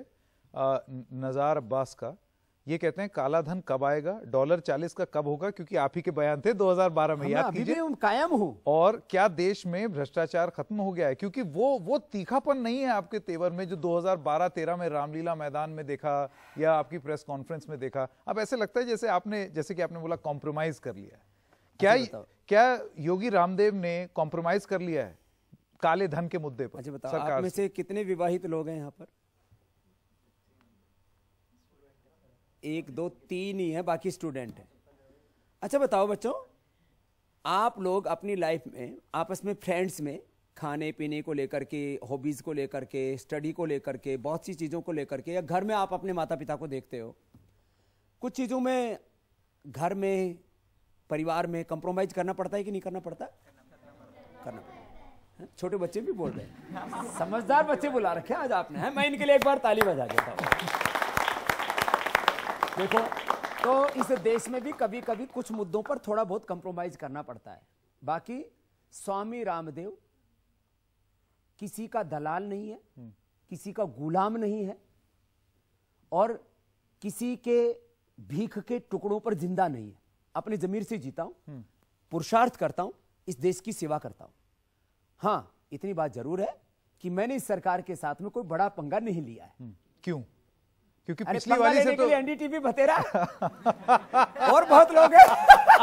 नजार अब्बास का। ये कहते हैं काला धन कब आएगा, $40 का कब होगा, क्योंकि आप ही के बयान थे 2012 में, याद कीजिए। कायम हूं। और क्या देश में भ्रष्टाचार खत्म हो गया है? क्योंकि वो तीखापन नहीं है आपके तेवर में जो 2012-13 में रामलीला मैदान में देखा या आपकी प्रेस कॉन्फ्रेंस में देखा। अब ऐसे लगता है जैसे कि आपने बोला कॉम्प्रोमाइज कर लिया है। क्या योगी रामदेव ने कॉम्प्रोमाइज कर लिया है काले धन के मुद्दे पर? अच्छा बताओ, आप में से कितने विवाहित लोग हैं यहाँ पर? 1 2 3 ही है, बाकी स्टूडेंट है। अच्छा बताओ बच्चों, आप लोग अपनी लाइफ में आपस में, फ्रेंड्स में, खाने पीने को लेकर के, हॉबीज को लेकर के, स्टडी को लेकर के, बहुत सी चीजों को लेकर के, या घर में आप अपने माता पिता को देखते हो, कुछ चीजों में घर में, परिवार में कंप्रोमाइज करना पड़ता है कि नहीं करना पड़ता? करना पड़ता छोटे बच्चे भी बोल रहे हैं, समझदार बच्चे बुला रखे हैं आज आपने, है? मैं इनके लिए एक बार ताली बजा देता हूं। देखो, तो इस देश में भी कभी कभी कुछ मुद्दों पर थोड़ा बहुत कंप्रोमाइज करना पड़ता है। बाकी स्वामी रामदेव किसी का दलाल नहीं है, किसी का गुलाम नहीं है, और किसी के भीख के टुकड़ों पर जिंदा नहीं है। अपने जमीर से जीता हूं, पुरुषार्थ करता हूं, इस देश की सेवा करता हूं। हां, इतनी बात जरूर है कि मैंने इस सरकार के साथ में कोई बड़ा पंगा नहीं लिया है। क्यों? क्योंकि अरे पिछली वाली से तो एनडीटीवी बतेरा और बहुत लोग हैं।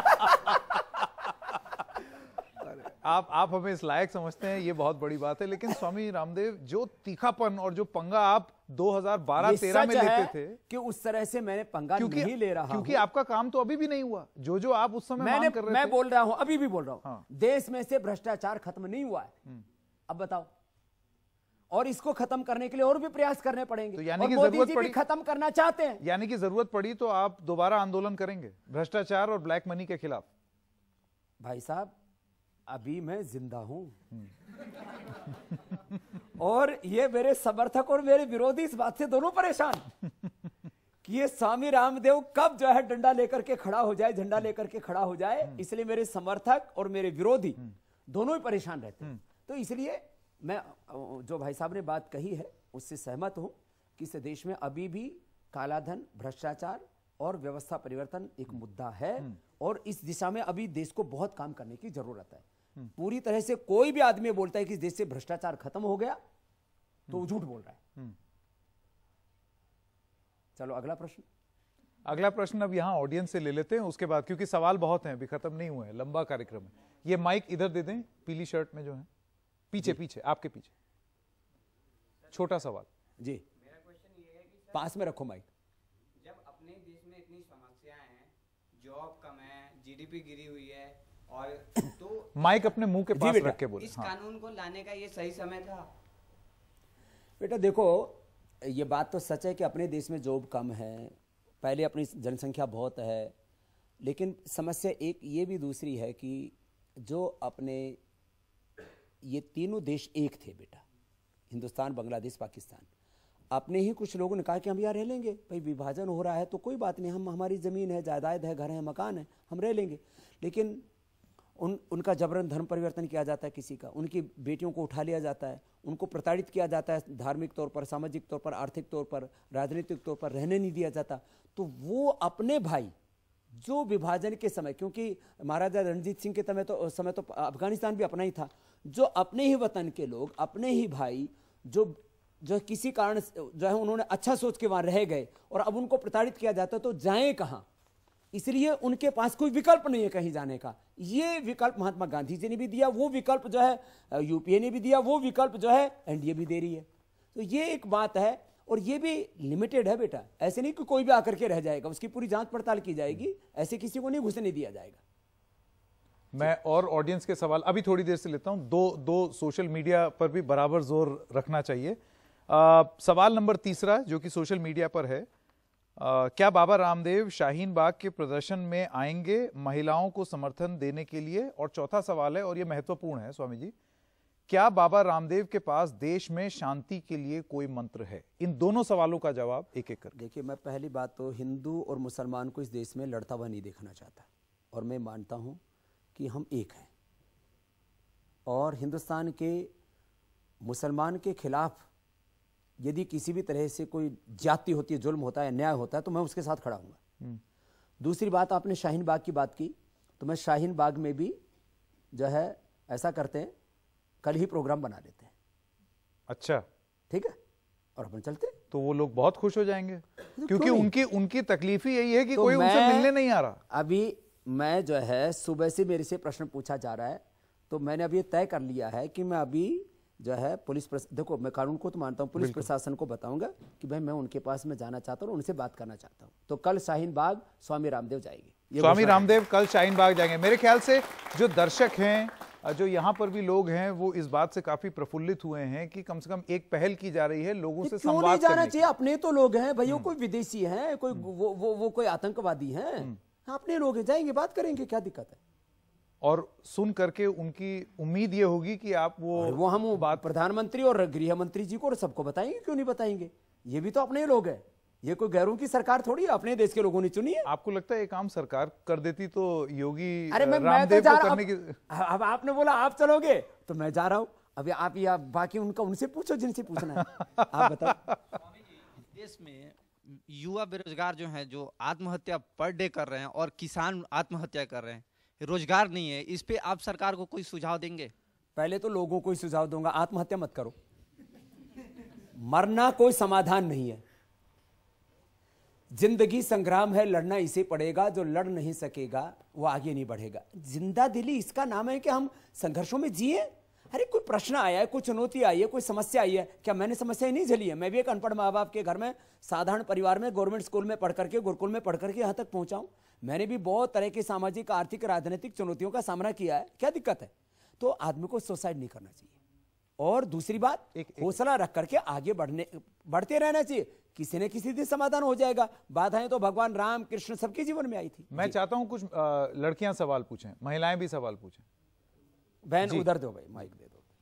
आप हमें इस लायक समझते हैं, ये बहुत बड़ी बात है। लेकिन स्वामी रामदेव, जो तीखापन और जो पंगा आप 2012-13 में लेते थे, कि उस तरह से मैंने पंगा नहीं ले रहा, क्योंकि आपका काम तो अभी भी नहीं हुआ। जो आप उस समय मांग कर रहे थे, मैं बोल रहा हूं, अभी भी बोल रहा हूं, हाँ। देश में से भ्रष्टाचार खत्म नहीं हुआ है। अब बताओ, और इसको खत्म करने के लिए और भी प्रयास करने पड़ेंगे। तो यानी कि मोदी जी भी खत्म करना चाहते हैं, यानी कि जरूरत पड़ी तो आप दोबारा आंदोलन करेंगे भ्रष्टाचार और ब्लैक मनी के खिलाफ? भाई साहब, अभी मैं जिंदा हूं और ये मेरे समर्थक और मेरे विरोधी इस बात से दोनों परेशान कि ये स्वामी रामदेव कब जो है डंडा लेकर के खड़ा हो जाए, झंडा लेकर के खड़ा हो जाए। इसलिए मेरे समर्थक और मेरे विरोधी दोनों ही परेशान रहते हैं। तो इसलिए मैं जो भाई साहब ने बात कही है उससे सहमत हूं कि इस देश में अभी भी कालाधन, भ्रष्टाचार और व्यवस्था परिवर्तन एक मुद्दा है, और इस दिशा में अभी देश को बहुत काम करने की जरूरत है। पूरी तरह से कोई भी आदमी बोलता है कि इस देश से भ्रष्टाचार खत्म हो गया तो वो झूठ बोल रहा है। चलो अगला प्रश्न। अगला प्रश्न अब यहां ऑडियंस से ले लेते हैं, उसके बाद, क्योंकि सवाल बहुत हैं, अभी खत्म नहीं हुए हैं, लंबा कार्यक्रम है। ये माइक इधर दे दें, पीली शर्ट में जो है, पीछे आपके पीछे। छोटा सवाल जी। मेरा क्वेश्चन ये है कि पास में रखो माइक। जब अपने देश में इतनी समस्याएं हैं, जॉब कम है, जीडीपी गिरी हुई है, और तो माइक अपने मुंह के पास रख के बोले। इस कानून को लाने का ये सही समय था? बेटा देखो, ये बात तो सच है कि अपने देश में जॉब कम है, पहले अपनी जनसंख्या बहुत है, लेकिन समस्या एक ये भी दूसरी है कि जो अपने ये तीनों देश एक थे बेटा, हिंदुस्तान, बांग्लादेश, पाकिस्तान। अपने ही कुछ लोगों ने कहा कि हम यहाँ रह लेंगे, भाई विभाजन हो रहा है तो कोई बात नहीं, हम हमारी ज़मीन है, जायदाद है, घर है, मकान है, हम रह लेंगे। लेकिन उनका जबरन धर्म परिवर्तन किया जाता है, किसी का, उनकी बेटियों को उठा लिया जाता है, उनको प्रताड़ित किया जाता है, धार्मिक तौर पर, सामाजिक तौर पर, आर्थिक तौर पर, राजनीतिक तौर पर रहने नहीं दिया जाता। तो वो अपने भाई जो विभाजन के समय, क्योंकि महाराजा रणजीत सिंह के समय तो अफगानिस्तान भी अपना ही था, जो अपने ही वतन के लोग, अपने ही भाई जो किसी कारण जो है उन्होंने अच्छा सोच के वहां रह गए और अब उनको प्रताड़ित किया जाता है, तो जाएं कहां? इसलिए उनके पास कोई विकल्प नहीं है कहीं जाने का। ये विकल्प महात्मा गांधी जी ने भी दिया, वो विकल्प जो है यूपीए ने भी दिया, वो विकल्प जो है एनडीए भी दे रही है। तो ये एक बात है, और ये भी लिमिटेड है बेटा, ऐसे नहीं कि कोई भी आकर के रह जाएगा, उसकी पूरी जांच पड़ताल की जाएगी, ऐसे किसी को नहीं घुसने दिया जाएगा। मैं और ऑडियंस के सवाल अभी थोड़ी देर से लेता हूं। दो सोशल मीडिया पर भी बराबर जोर रखना चाहिए। सवाल नंबर 3 जो कि सोशल मीडिया पर है, क्या बाबा रामदेव शाहीन बाग के प्रदर्शन में आएंगे महिलाओं को समर्थन देने के लिए? और चौथा सवाल है, और यह महत्वपूर्ण है स्वामी जी, क्या बाबा रामदेव के पास देश में शांति के लिए कोई मंत्र है? इन दोनों सवालों का जवाब एक एक कर। देखिए, मैं पहली बात तो हिंदू और मुसलमान को इस देश में लड़ता हुआ नहीं देखना चाहता, और मैं मानता हूं कि हम एक हैं, और हिंदुस्तान के मुसलमान के खिलाफ यदि किसी भी तरह से कोई जाति होती है, जुल्म होता है, अन्याय होता है, तो मैं उसके साथ खड़ा हूँगा। दूसरी बात, आपने शाहीन बाग की बात की, तो मैं शाहीन बाग में भी जो है ऐसा करते हैं, कल ही प्रोग्राम बना लेते हैं। अच्छा, ठीक है, और अपन चलते हैं। तो वो लोग बहुत खुश हो जाएंगे, क्योंकि उनकी तकलीफ ही यही है कि तो कोई उनसे मिलने नहीं आ रहा। अभी मैं जो है सुबह से मेरे से प्रश्न पूछा जा रहा है, तो मैंने अभी तय कर लिया है कि मैं अभी जो है देखो, मैं कानून को तो मानता हूं, पुलिस प्रशासन को बताऊंगा कि भाई मैं उनके पास में जाना चाहता हूं और उनसे बात करना चाहता हूं। तो कल शाहीन बाग स्वामी रामदेव जाएंगे। स्वामी रामदेव कल शाहीन बाग जाएंगे। मेरे ख्याल से जो दर्शक हैं, जो यहाँ पर भी लोग हैं, वो इस बात से काफी प्रफुल्लित हुए हैं कि कम से कम एक पहल की जा रही है लोगों से संवाद नहीं जाना चाहिए? अपने तो लोग हैं भाई, कोई विदेशी हैं, कोई वो कोई आतंकवादी हैं, अपने लोग हैं, जाएंगे, बात करेंगे, क्या दिक्कत है? और सुन करके उनकी उम्मीद ये होगी कि आप वो हम बात प्रधानमंत्री और गृह मंत्री जी को और सबको बताएंगे, क्यों नहीं बताएंगे? ये भी तो अपने लोग हैं, ये कोई गैरों की सरकार थोड़ी है, अपने देश के लोगों ने चुनी है। आपको लगता है ये काम सरकार कर देती तो योगी अरे मैं रामदेव तो को करने की? अब आपने बोला आप चलोगे तो मैं जा रहा हूं। अभी आप या बाकी उनसे पूछो जिनसे पूछना है। आप बताओ। देश में युवा बेरोजगार जो हैं, जो आत्महत्या पर डे कर रहे हैं और किसान आत्महत्या कर रहे हैं, रोजगार नहीं है, इस पे आप सरकार को कोई सुझाव देंगे? पहले तो लोगों को ही सुझाव दूंगा, आत्महत्या मत करो। मरना कोई समाधान नहीं है, जिंदगी संग्राम है, लड़ना इसे पड़ेगा। जो लड़ नहीं सकेगा वो आगे नहीं बढ़ेगा। जिंदा दिली इसका नाम है कि हम संघर्षों में जिए। अरे कोई प्रश्न आया है, कोई चुनौती आई है, कोई समस्या आई है, क्या मैंने समस्या नहीं झेली है? मैं भी एक अनपढ़ माँ बाप के घर में, साधारण परिवार में, गवर्नमेंट स्कूल में पढ़ करके, गुरुकुल में पढ़ करके यहाँ तक पहुंचा हूं। मैंने भी बहुत तरह की सामाजिक, आर्थिक, राजनीतिक चुनौतियों का सामना किया है। क्या दिक्कत है? तो आदमी को सुसाइड नहीं करना चाहिए। और दूसरी बात, हौसला रख करके आगे बढ़ते रहना चाहिए। किसी न किसी दिन समाधान हो जाएगा। बाधाएं तो भगवान राम कृष्ण सबके जीवन में आई थी। मैं चाहता हूं कुछ लड़कियां सवाल पूछें, महिलाएं भी सवाल पूछें। बहन उधर दो भाई, माइक दे दो।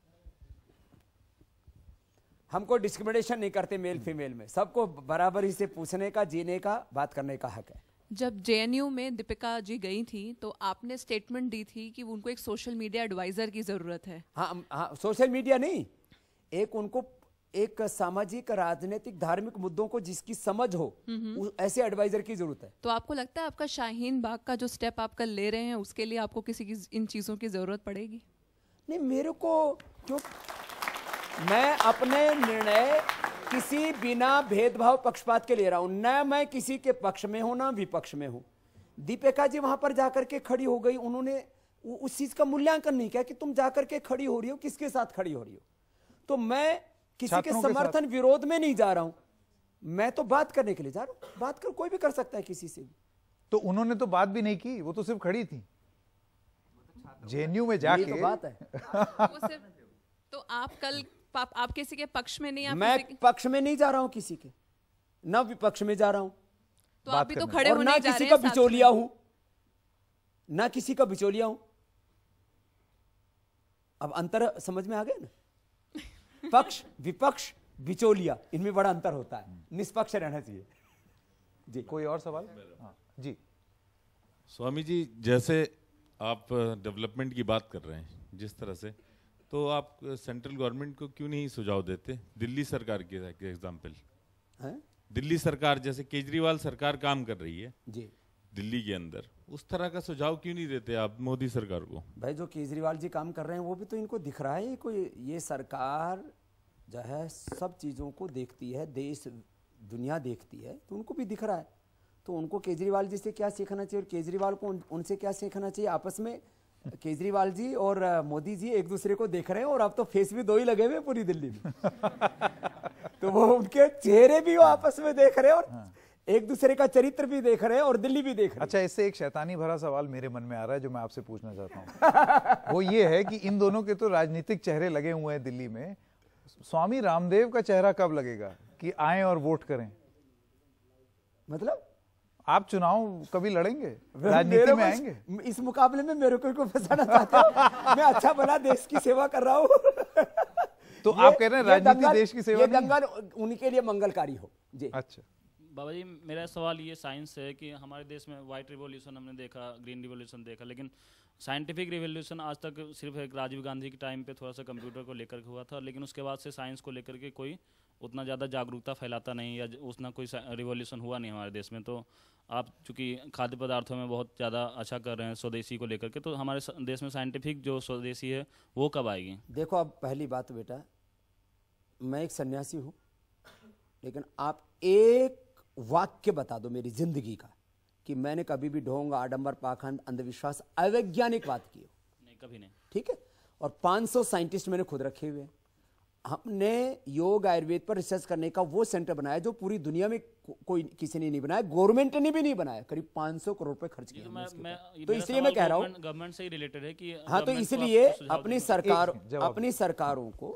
हमको डिस्क्रिमिनेशन नहीं करते मेल फीमेल में, सबको बराबरी से पूछने का, जीने का, बात करने का हक है। जब जेएनयू में दीपिका जी गई थी तो आपने स्टेटमेंट दी थी कि उनको एक सोशल मीडिया एडवाइजर की जरूरत है। हाँ, सोशल मीडिया नहीं, एक उनको एक सामाजिक, राजनीतिक, धार्मिक मुद्दों को जिसकी समझ हो, ऐसे एडवाइजर की जरूरत है। तो आपको लगता है आपका शाहीन बाग का जो स्टेप आप कल ले रहे हैं उसके लिए आपको किसी की इन चीजों की जरूरत पड़ेगी? नहीं, मेरे को क्यों, मैं अपने निर्णय किसी बिना भेदभाव पक्षपात के ले रहा हूं। न मैं किसी के पक्ष में हूं, ना विपक्ष में हूं। दीपिका जी वहां पर जाकर के खड़ी हो गई, उन्होंने उस चीज का मूल्यांकन नहीं किया कि तुम जाकर के खड़ी हो रही हो, किसके साथ खड़ी हो रही हो। तो मैं किसी के समर्थन विरोध में नहीं जा रहा हूं, मैं तो बात करने के लिए जा रहा हूं। बात कर कोई भी कर सकता है किसी से भी। तो उन्होंने तो बात भी नहीं की, वो तो सिर्फ खड़ी थी जेएनयू में जाके। तो बात है। वो सिर्फ, तो आप कल आप किसी के पक्ष में नहीं, आप मैं पक्ष में नहीं जा रहा हूं किसी के, ना विपक्ष में जा रहा हूं। तो आप भी तो खड़े होने जा रहे हैं। ना किसी का बिचौलिया हूं, ना किसी का बिचौलिया हूं। अब अंतर समझ में आ गया ना? पक्ष, विपक्ष, बिचौलिया, इनमें बड़ा अंतर होता है। निष्पक्ष रहना चाहिए। जी, कोई और सवाल? हाँ जी। स्वामी जी, जैसे आप डेवलपमेंट की बात कर रहे हैं जिस तरह से, तो आप सेंट्रल गवर्नमेंट को क्यों नहीं सुझाव देते? दिल्ली सरकार के एग्जाम्पल, दिल्ली सरकार जैसे केजरीवाल सरकार काम कर रही है जी दिल्ली के अंदर, उस तरह का सुझाव क्यों नहीं देते आप मोदी सरकार को? भाई जो केजरीवाल जी काम कर रहे हैं वो भी तो इनको दिख रहा है। कोई ये सरकार जो है सब चीज़ों को देखती है, देश दुनिया देखती है, तो उनको भी दिख रहा है। तो उनको केजरीवाल जी से क्या सीखना चाहिए और केजरीवाल को उनसे क्या सीखना चाहिए? आपस में केजरीवाल जी और मोदी जी एक दूसरे को देख रहे हैं, और अब तो फेस भी दो ही लगे हुए पूरी दिल्ली में। तो वो उनके चेहरे भी वो आपस में देख रहे हैं और एक दूसरे का चरित्र भी देख रहे हैं और दिल्ली भी देख रहे हैं। अच्छा, इससे एक शैतानी भरा सवाल मेरे मन में आ रहा है जो मैं आपसे पूछना चाहता हूँ। वो ये है कि इन दोनों के तो राजनीतिक चेहरे लगे हुए हैं दिल्ली में, स्वामी रामदेव का चेहरा कब लगेगा कि आए और वोट करें? मतलब आप चुनाव कभी लड़ेंगे, राजनीति में आएंगे? इस मुकाबले में मेरे को फंसाना चाहता हूं। मैं अच्छा भला देश की सेवा कर रहा हूं। तो आप कह रहे हैं राजनीति देश की सेवा? ये दंगल उनके लिए मंगलकारी हो जी। अच्छा बाबा जी, मेरा सवाल ये साइंस है कि हमारे देश में व्हाइट रिवॉल्यूशन हमने देखा, ग्रीन रिवॉल्यूशन देखा, लेकिन साइंटिफिक रिवॉल्यूशन आज तक सिर्फ एक राजीव गांधी के टाइम पे थोड़ा सा कंप्यूटर को लेकर हुआ था, लेकिन उसके बाद से साइंस को लेकर के कोई उतना ज़्यादा जागरूकता फैलाता नहीं, या उतना कोई रिवॉल्यूशन हुआ नहीं हमारे देश में। तो आप चूँकि खाद्य पदार्थों में बहुत ज़्यादा अच्छा कर रहे हैं स्वदेशी को लेकर के, तो हमारे देश में साइंटिफिक जो स्वदेशी है वो कब आएगी? देखो, अब पहली बात बेटा, मैं एक सन्यासी हूँ, लेकिन आप एक वाक्य बता दो मेरी जिंदगी का कि मैंने कभी भी ढोंग, आडंबर, पाखंड, अंधविश्वास, अवैज्ञानिक बात की हो? नहीं, कभी नहीं। ठीक है। और 500 साइंटिस्ट मैंने खुद रखे हुए हैं। हमने योग आयुर्वेद पर रिसर्च करने का वो सेंटर बनाया जो पूरी दुनिया में कोई किसी ने नहीं बनाया, गवर्नमेंट ने भी नहीं बनाया। करीब 500 करोड़ रुपए खर्च किए। तो इसलिए मैं कह रहा हूँ गवर्नमेंट से ही रिलेटेड है कि हाँ, तो इसलिए अपनी सरकारों को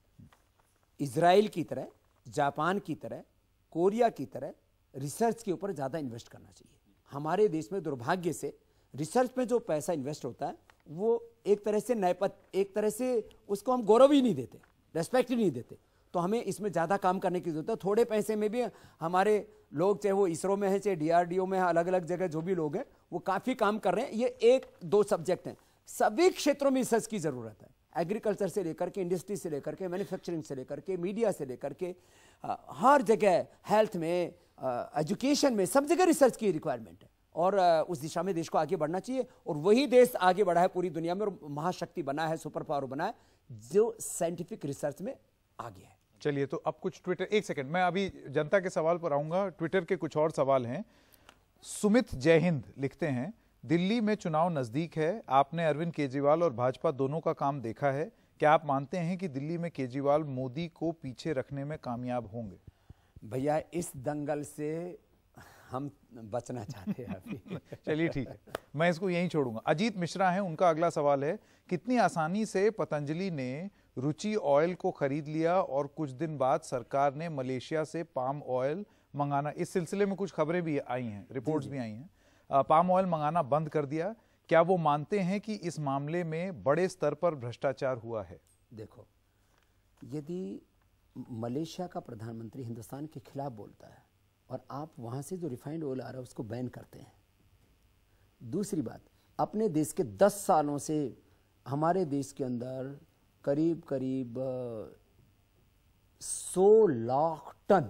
इजराइल की तरह, जापान की तरह, कोरिया की तरह रिसर्च के ऊपर ज्यादा इन्वेस्ट करना चाहिए। हमारे देश में दुर्भाग्य से रिसर्च में जो पैसा इन्वेस्ट होता है वो एक तरह से एक तरह से उसको हम गौरव ही नहीं देते, रेस्पेक्ट ही नहीं देते। तो हमें इसमें ज़्यादा काम करने की जरूरत है। थोड़े पैसे में भी हमारे लोग, चाहे वो इसरो में है, चाहे DRDO में है, अलग अलग जगह जो भी लोग हैं वो काफ़ी काम कर रहे हैं। ये 1-2 सब्जेक्ट हैं, सभी क्षेत्रों में रिसर्च की ज़रूरत है। एग्रीकल्चर से लेकर के, इंडस्ट्री से लेकर के, मैन्युफैक्चरिंग से लेकर के, मीडिया से लेकर के, हर जगह, हेल्थ में, एजुकेशन में, सब जगह रिसर्च की रिक्वायरमेंट है। और उस दिशा में देश को आगे बढ़ना चाहिए। और वही देश आगे बढ़ा है पूरी दुनिया में और महाशक्ति बना है, सुपर पावर बना है, जो साइंटिफिक रिसर्च में आगे है। चलिए, तो अब कुछ ट्विटर, एक सेकंड, मैं अभी जनता के सवाल पर आऊंगा। ट्विटर के कुछ और सवाल हैं। सुमित जय हिंद लिखते हैं, दिल्ली में चुनाव नजदीक है, आपने अरविंद केजरीवाल और भाजपा दोनों का काम देखा है, क्या आप मानते हैं कि दिल्ली में केजरीवाल मोदी को पीछे रखने में कामयाब होंगे? भैया, इस दंगल से हम बचना चाहते हैं अभी। चलिए ठीक है, मैं इसको यहीं छोड़ूंगा। अजीत मिश्रा हैं, उनका अगला सवाल है, कितनी आसानी से पतंजलि ने रुचि ऑयल को खरीद लिया और कुछ दिन बाद सरकार ने मलेशिया से पाम ऑयल मंगाना, इस सिलसिले में कुछ खबरें भी आई हैं, रिपोर्ट्स भी आई हैं, पाम ऑयल मंगाना बंद कर दिया। क्या वो मानते हैं कि इस मामले में बड़े स्तर पर भ्रष्टाचार हुआ है? देखो, यदि मलेशिया का प्रधानमंत्री हिंदुस्तान के खिलाफ बोलता है और आप वहाँ से जो रिफाइंड ऑयल आ रहा है उसको बैन करते हैं। दूसरी बात, अपने देश के 10 सालों से हमारे देश के अंदर करीब 100 लाख टन,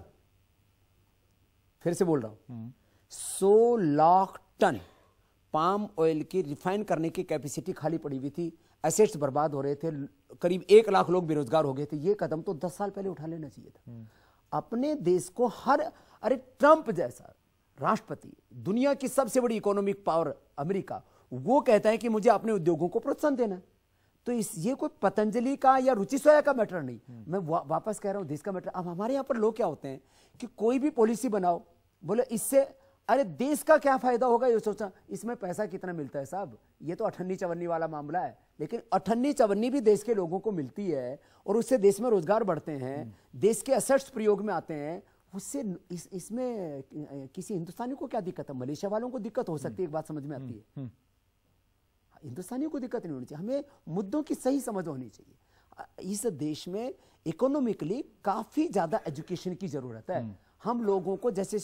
फिर से बोल रहा हूँ, 100 लाख टन पाम ऑयल की रिफाइन करने की कैपेसिटी खाली पड़ी हुई थी, एसेट्स बर्बाद हो रहे थे, करीब 1 लाख लोग बेरोजगार हो गए थे। ये कदम तो 10 साल पहले उठा लेना चाहिए था। अपने देश को अरे ट्रंप जैसा राष्ट्रपति, दुनिया की सबसे बड़ी इकोनॉमिक पावर अमेरिका, वो कहता है कि मुझे अपने उद्योगों को प्रोत्साहन देना है। तो ये कोई पतंजलि का या रुचि सोया का मैटर नहीं, मैं वापस कह रहा हूं, देश का मैटर। अब हमारे यहाँ पर लोग क्या होते हैं कि कोई भी पॉलिसी बनाओ, बोले इससे अरे देश का क्या फायदा होगा, ये सोचा इसमें पैसा कितना मिलता है साहब, ये तो अठन्नी चवन्नी वाला मामला है। लेकिन अठन्नी चवन्नी भी देश के लोगों को मिलती है और उससे देश में रोजगार बढ़ते हैं, देश के एसेट्स प्रयोग में आते हैं, उससे इसमें किसी हिंदुस्तानी को क्या दिक्कत है? मलेशिया वालों को दिक्कत हो सकती है, एक बात समझ में आती है, हिंदुस्तानियों को दिक्कत नहीं होनी चाहिए। हमें मुद्दों की सही समझ होनी चाहिए। इस देश में इकोनॉमिकली काफी ज्यादा एजुकेशन की जरूरत है। हम लोगों को, जैसे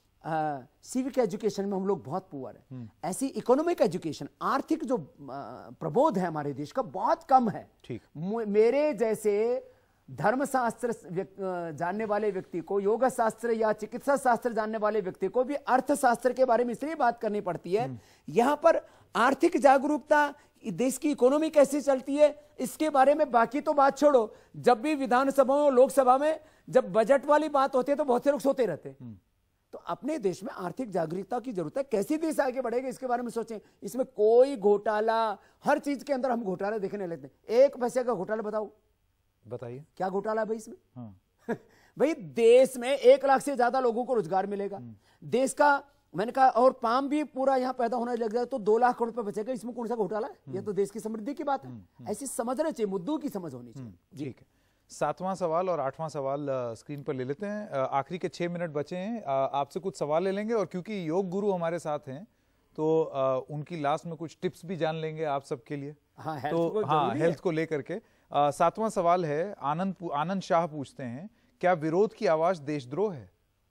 सिविक एजुकेशन में हम लोग बहुत पुअर है, ऐसी इकोनॉमिक एजुकेशन, आर्थिक जो प्रबोध है हमारे देश का बहुत कम है। ठीक, मेरे जैसे धर्मशास्त्र जानने वाले व्यक्ति को, योग शास्त्र या चिकित्सा शास्त्र जानने वाले व्यक्ति को भी अर्थशास्त्र के बारे में इसलिए बात करनी पड़ती है। यहां पर आर्थिक जागरूकता, देश की इकोनॉमी कैसे चलती है, इसके बारे में बाकी तो बात छोड़ो, जब भी विधानसभा और लोकसभा में जब बजट वाली बात होती है तो बहुत से लोग सोते रहते हैं। तो अपने देश में आर्थिक जागरूकता की जरूरत है। कैसे देश आगे बढ़ेगा इसके बारे में सोचें। इसमें कोई घोटाला, हर चीज के अंदर हम घोटाला देखने लगते हैं। 1 पैसे का घोटाला बताओ, बताइए क्या घोटाला है भाई इसमें? हाँ। भाई देश में 1 लाख से ज्यादा लोगों को रोजगार मिलेगा, देश का, मैंने कहा, और पाम भी पूरा यहाँ पैदा होने लग जाए तो 2 लाख करोड़ रुपए बचेगा, इसमें कौन सा घोटाला है? ये तो देश की समृद्धि की बात है। ऐसी समझना चाहिए, मुद्दों की समझ होनी चाहिए। ठीक है, 7वां सवाल और 8वां सवाल स्क्रीन पर ले लेते हैं। आखिरी के 6 मिनट बचे हैं, आपसे कुछ सवाल ले लेंगे और क्योंकि योग गुरु हमारे साथ हैं तो उनकी लास्ट में कुछ टिप्स भी जान लेंगे आप सबके लिए। हाँ, हेल्थ को लेकर के 7वां सवाल है, आनंद शाह पूछते हैं, क्या विरोध की आवाज देशद्रोह है?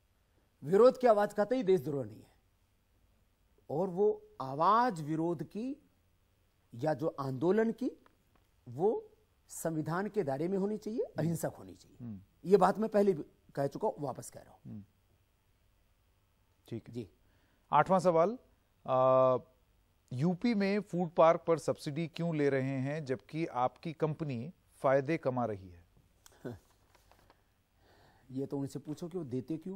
विरोध की आवाज कतई देशद्रोह नहीं है, और वो आवाज विरोध की या जो आंदोलन की, वो संविधान के दायरे में होनी चाहिए, अहिंसक होनी चाहिए। ये बात मैं पहले भी कह चुका हूं, वापस कह रहा हूं। ठीक है जी। 8वां सवाल, यूपी में फूड पार्क पर सब्सिडी क्यों ले रहे हैं जबकि आपकी कंपनी फायदे कमा रही है? ये तो उनसे पूछो कि वो देते क्यों।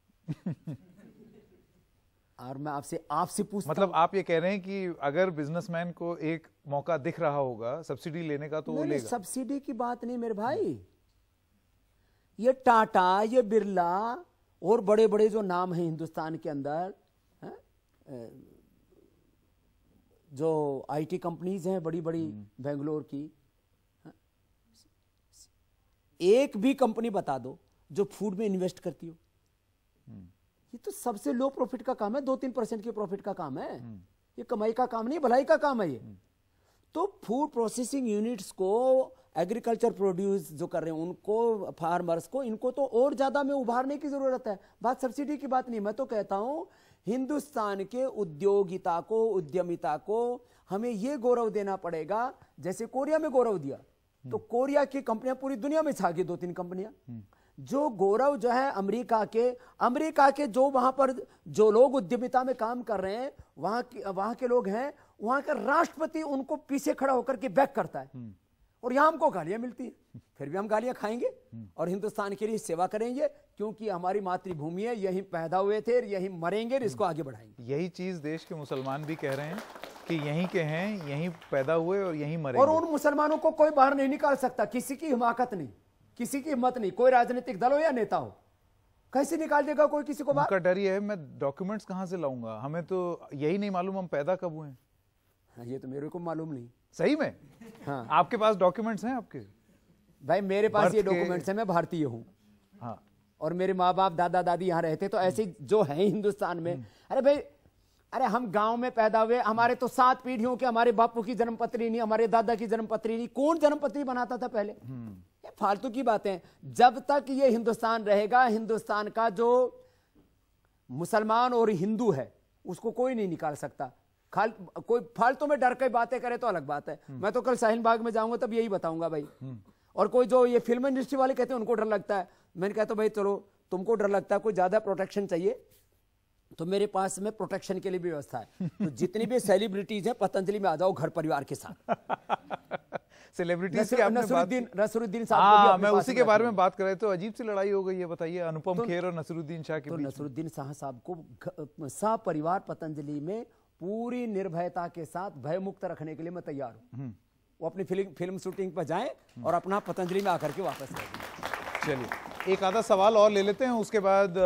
और मैं आपसे पूछता, मतलब आप ये कह रहे हैं कि अगर बिजनेसमैन को एक मौका दिख रहा होगा सब्सिडी लेने का तो वो लेगा? सब्सिडी की बात नहीं मेरे भाई, ये टाटा, ये बिरला और बड़े बड़े जो नाम हैं हिंदुस्तान के अंदर, जो आईटी कंपनीज हैं बड़ी बड़ी बेंगलोर की, एक भी कंपनी बता दो जो फूड में इन्वेस्ट करती हो। ये तो सबसे लो प्रॉफिट का काम है, 2-3% के प्रॉफिट का काम है, ये कमाई का काम नहीं, भलाई का काम है ये। तो फूड प्रोसेसिंग यूनिट्स को, एग्रीकल्चर प्रोड्यूस जो कर रहे हैं उनको, फार्मर्स को, इनको तो और ज्यादा में उभारने की जरूरत है। बात सब्सिडी की बात नहीं, मैं तो कहता हूं हिंदुस्तान के उद्योगिता को, उद्यमिता को हमें यह गौरव देना पड़ेगा जैसे कोरिया में गौरव दिया। तो कोरिया की कंपनियां पूरी दुनिया में छा गई, 2-3 कंपनियां। जो गौरव जो है अमेरिका के जो वहां पर जो लोग उद्यमिता में काम कर रहे हैं, वहां के लोग हैं, वहां का राष्ट्रपति उनको पीछे खड़ा होकर के बैक करता है। और यहां हमको गालियां मिलती हैं, फिर भी हम गालियां खाएंगे और हिंदुस्तान के लिए सेवा करेंगे, क्योंकि हमारी मातृभूमि है, यहीं पैदा हुए थे, यहीं मरेंगे, इसको आगे बढ़ाएंगे। यही चीज देश के मुसलमान भी कह रहे हैं कि यहीं के हैं, यहीं पैदा हुए और यहीं मरेंगे। और उन मुसलमानों को कोई बाहर नहीं निकाल सकता, किसी की हिमाकत नहीं, किसी की हिम्मत नहीं, कोई राजनीतिक दल हो या नेता हो, कैसे निकाल देगा कोई किसी को बाहर? उनका डर ये है मैं डॉक्यूमेंट्स कहां से लाऊंगा, हमें तो यही नहीं मालूम हम पैदा कब हुए हैं। हाँ, ये तो मेरे को मालूम नहीं। सही में? हाँ। आपके पास डॉक्यूमेंट्स हैं आपके? भाई मेरे पास ये डॉक्यूमेंट्स हैं, मैं भारतीय हूँ। हाँ। और मेरे माँ बाप दादा दादी यहाँ रहते, तो ऐसे जो हैं हिंदुस्तान में। अरे भाई, अरे हम गांव में पैदा हुए, हमारे तो 7 पीढ़ियों के, हमारे बापू की जन्मपत्री नहीं, हमारे दादा की जन्मपत्री नहीं, कौन जन्मपत्री बनाता था पहले? ये फालतू की बातें। जब तक ये हिंदुस्तान रहेगा, हिंदुस्तान का जो मुसलमान और हिंदू है उसको कोई नहीं निकाल सकता। कोई फालतू में डर के बातें करे तो अलग बात है। मैं तो कल शाहीन बाग में जाऊंगा तब यही बताऊंगा भाई। और कोई जो ये फिल्म इंडस्ट्री वाले कहते हैं उनको डर लगता है, मैंने कहा तो भाई चलो तुमको डर लगता है, कोई ज्यादा प्रोटेक्शन चाहिए तो मेरे पास में प्रोटेक्शन के लिए भी व्यवस्था है। तो जितनी भी सेलिब्रिटीज हैं पतंजलि में आ जाओ घर परिवार के साथ। सेलिब्रिटीज की आपने नसरुद्दीन साहब, मैं उसी के बारे में बात कर रहे थे। तो अजीब सी लड़ाई हो गई है, बताइए, अनुपम खेर और नसरुद्दीन शाह के बीच। नसरुद्दीन शाह साहब को सपरिवार पतंजलि में पूरी निर्भयता के साथ भय मुक्त रखने के लिए मैं तैयार हूं। वो अपनी फिल्म शूटिंग पर जाएं और अपना पतंजलि में आकर के वापस आ जाएं। चलिए एक आधा सवाल और ले लेते हैं, उसके बाद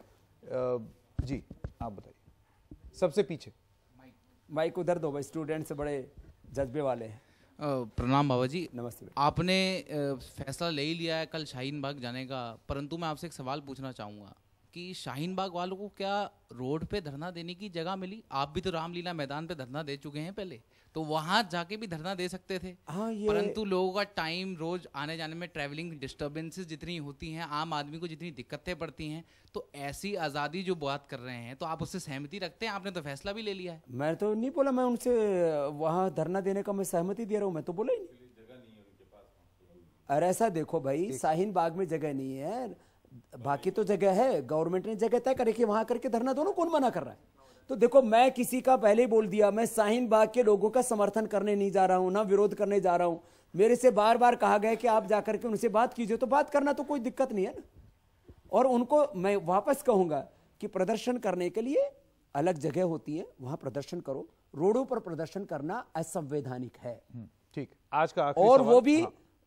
जी आप बताइए। सबसे पीछे माइक उधर दो भाई, स्टूडेंट्स बड़े जज्बे वाले हैं। प्रणाम बाबा जी। नमस्ते। आपने फैसला ले ही लिया है कल शाहीन बाग जाने का, परंतु मैं आपसे एक सवाल पूछना चाहूँगा कि शाहीन बाग वालों को क्या रोड पे धरना देने की जगह मिली? आप भी तो रामलीला मैदान पे धरना दे चुके हैं पहले, तो वहां जाके भी धरना दे सकते थे। हाँ, परंतु लोगों का टाइम, रोज आने जाने में ट्रैवलिंग डिस्टर्बेंसेस जितनी होती हैं, आम आदमी को जितनी दिक्कतें पड़ती हैं, तो ऐसी आज़ादी जो बात कर रहे हैं तो आप उससे सहमति रखते हैं? आपने तो फैसला भी ले लिया है। मैं तो नहीं बोला, मैं उनसे वहां धरना देने का मैं सहमति दे रहा हूँ, मैं तो बोला ही नहीं। अरे ऐसा देखो भाई, शाहीन बाग में जगह नहीं है, बाकी तो जगह है, गवर्नमेंट ने जगह तय करे कि वहां करके धरना दो ना, कौन मना कर रहा है? तो देखो मैं किसी का पहले ही बोल दिया, मैं शाहीन बाग के लोगों का समर्थन करने नहीं जा रहा हूं, ना विरोध करने जा रहा हूं। मेरे से बार बार कहा गया कि आप जाकर के उनसे बात कीजिए, तो बात करना तो कोई दिक्कत नहीं है ना। और उनको मैं वापस कहूंगा कि प्रदर्शन करने के लिए अलग जगह होती है, वहां प्रदर्शन करो, रोडों पर प्रदर्शन करना असंवैधानिक है। ठीक, आज का आखिरी और सवाल। वो भी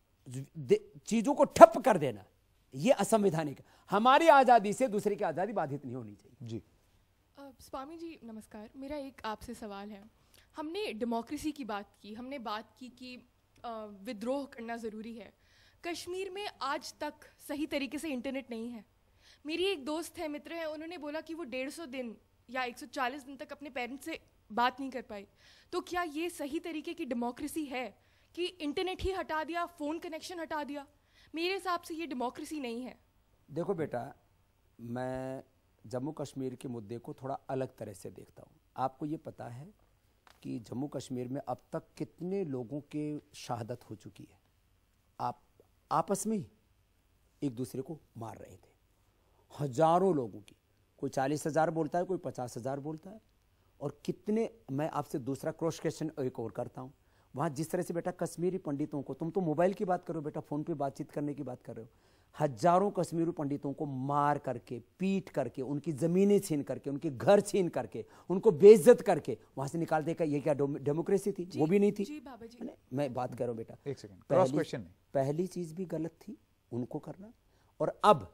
चीजों को ठप कर देना, ये असंवैधानिक। हमारी आजादी से दूसरे की आजादी बाधित नहीं होनी चाहिए। जी स्वामी जी नमस्कार, मेरा एक आपसे सवाल है। हमने डेमोक्रेसी की बात की, हमने बात की कि विद्रोह करना ज़रूरी है। कश्मीर में आज तक सही तरीके से इंटरनेट नहीं है। मेरी एक दोस्त है, मित्र है, उन्होंने बोला कि वो 150 दिन या 140 दिन तक अपने पेरेंट्स से बात नहीं कर पाई। तो क्या ये सही तरीके की डेमोक्रेसी है कि इंटरनेट ही हटा दिया, फ़ोन कनेक्शन हटा दिया? मेरे हिसाब से ये डेमोक्रेसी नहीं है। देखो बेटा, मैं जम्मू कश्मीर के मुद्दे को थोड़ा अलग तरह से देखता हूँ। आपको ये पता है कि जम्मू कश्मीर में अब तक कितने लोगों के शहादत हो चुकी है? आप आपस में ही एक दूसरे को मार रहे थे, हजारों लोगों की। कोई 40,000 बोलता है, कोई 50,000 बोलता है। और कितने, मैं आपसे दूसरा क्रॉस क्वेश्चन एक और करता हूँ, वहाँ जिस तरह से बेटा कश्मीरी पंडितों को, तुम तो मोबाइल की बात करो बेटा, फ़ोन पे बातचीत करने की बात कर रहे हो, हजारों कश्मीरी पंडितों को मार करके, पीट करके, उनकी ज़मीनें छीन करके, उनके घर छीन करके, उनको बेइज्जत करके वहाँ से निकाल देगा। ये क्या डेमोक्रेसी थी? वो भी नहीं थी। जी बाबा जी। मैं बात कर रहा हूँ बेटा, एक सेकंड, क्रॉस क्वेश्चन नहीं। पहली चीज़ भी गलत थी उनको करना, और अब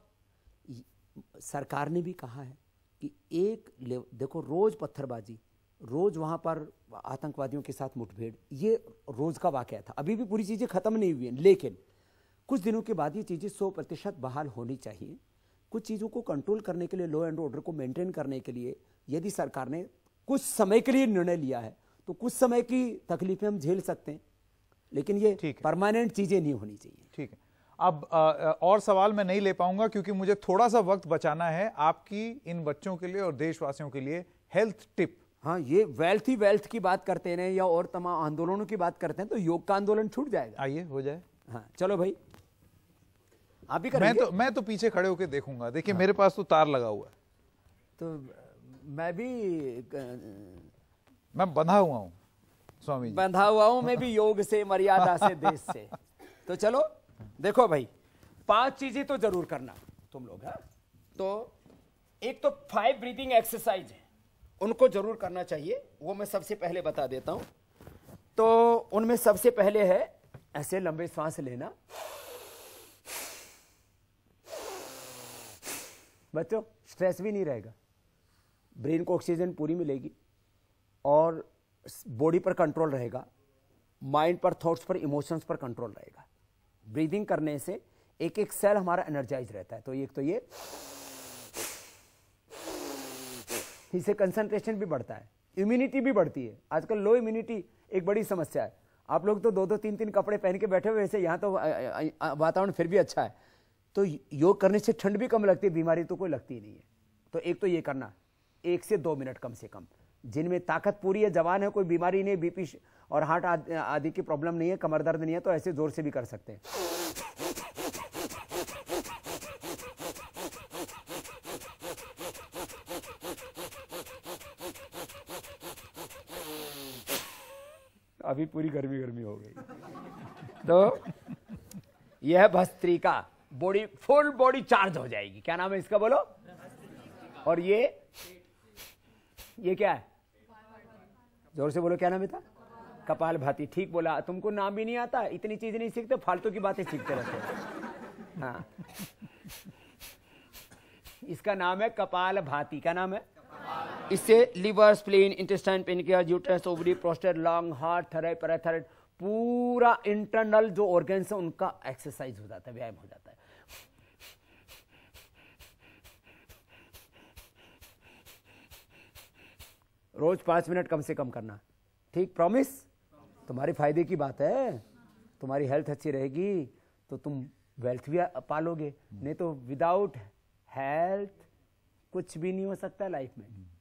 सरकार ने भी कहा है कि देखो रोज़ पत्थरबाजी, रोज़ वहाँ पर आतंकवादियों के साथ मुठभेड़, ये रोज़ का वाकया था। अभी भी पूरी चीज़ें ख़त्म नहीं हुई हैं, लेकिन कुछ दिनों के बाद ये चीज़ें 100% बहाल होनी चाहिए। कुछ चीज़ों को कंट्रोल करने के लिए, लॉ एंड ऑर्डर को मेंटेन करने के लिए यदि सरकार ने कुछ समय के लिए निर्णय लिया है तो कुछ समय की तकलीफें हम झेल सकते हैं, लेकिन ये परमानेंट चीजें नहीं होनी चाहिए। ठीक है, अब और सवाल मैं नहीं ले पाऊंगा क्योंकि मुझे थोड़ा सा वक्त बचाना है आपकी इन बच्चों के लिए और देशवासियों के लिए हेल्थ टिप। हाँ, ये वेल्थ की बात करते हैं या और तमाम आंदोलनों की बात करते हैं तो योग का आंदोलन छूट जाएगा। आइए हो जाए। हाँ चलो भाई, आप भी करेंगे? मैं तो पीछे खड़े होकर देखूंगा। देखिए मेरे पास तो तार लगा हुआ है, तो मैं बंधा हुआ हूँ स्वामी जी। बंधा हुआ हूं मैं भी, योग से, मर्यादा से, देश से। तो चलो देखो भाई, 5 चीजें तो जरूर करना तुम लोग। हाँ, तो एक तो 5 ब्रीदिंग एक्सरसाइज है, उनको जरूर करना चाहिए। वो मैं सबसे पहले बता देता हूं। तो उनमें सबसे पहले है ऐसे लंबे सांस लेना। बच्चों स्ट्रेस भी नहीं रहेगा, ब्रेन को ऑक्सीजन पूरी मिलेगी और बॉडी पर कंट्रोल रहेगा, माइंड पर, थॉट्स पर, इमोशंस पर कंट्रोल रहेगा। ब्रीदिंग करने से एक एक सेल हमारा एनर्जाइज रहता है। तो एक तो ये, इससे कंसंट्रेशन भी बढ़ता है, इम्यूनिटी भी बढ़ती है। आजकल लो इम्यूनिटी एक बड़ी समस्या है। आप लोग तो 2-2, 3-3 कपड़े पहन के बैठे हुए, वैसे यहाँ तो वातावरण फिर भी अच्छा है। तो योग करने से ठंड भी कम लगती है, बीमारी तो कोई लगती ही नहीं है। तो एक तो ये करना 1 से 2 मिनट कम से कम। जिनमें ताकत पूरी है, जवान है, कोई बीमारी नहीं, बीपी और हार्ट आदि की प्रॉब्लम नहीं है, कमर दर्द नहीं है, तो ऐसे जोर से भी कर सकते हैं। अभी पूरी गर्मी हो गई। तो यह है bhastrika, body full body charge हो जाएगी। क्या नाम है इसका बोलो? और ये क्या है? जोर से बोलो, क्या नाम है था? कपाल भाती। ठीक बोला, तुमको नाम भी नहीं आता, इतनी चीजें नहीं सीखते, फालतू की बातें सीखते रहते हो। हाँ, इसका नाम है कपाल भाती। क्या नाम है? इससे liver, spleen, intestine, pancreas, uterus, ovary, prostate, lung, heart, thyroid, parathyroid, पूरा इंटरनल जो ऑर्गन्स है उनका एक्सरसाइज हो जाता है, व्यायाम हो जाता है। रोज 5 मिनट कम से कम करना। ठीक, प्रॉमिस? तुम्हारे फायदे की बात है। तुम्हारी हेल्थ अच्छी रहेगी तो तुम वेल्थ भी पालोगे, नहीं तो विदाउट हेल्थ कुछ भी नहीं हो सकता लाइफ में।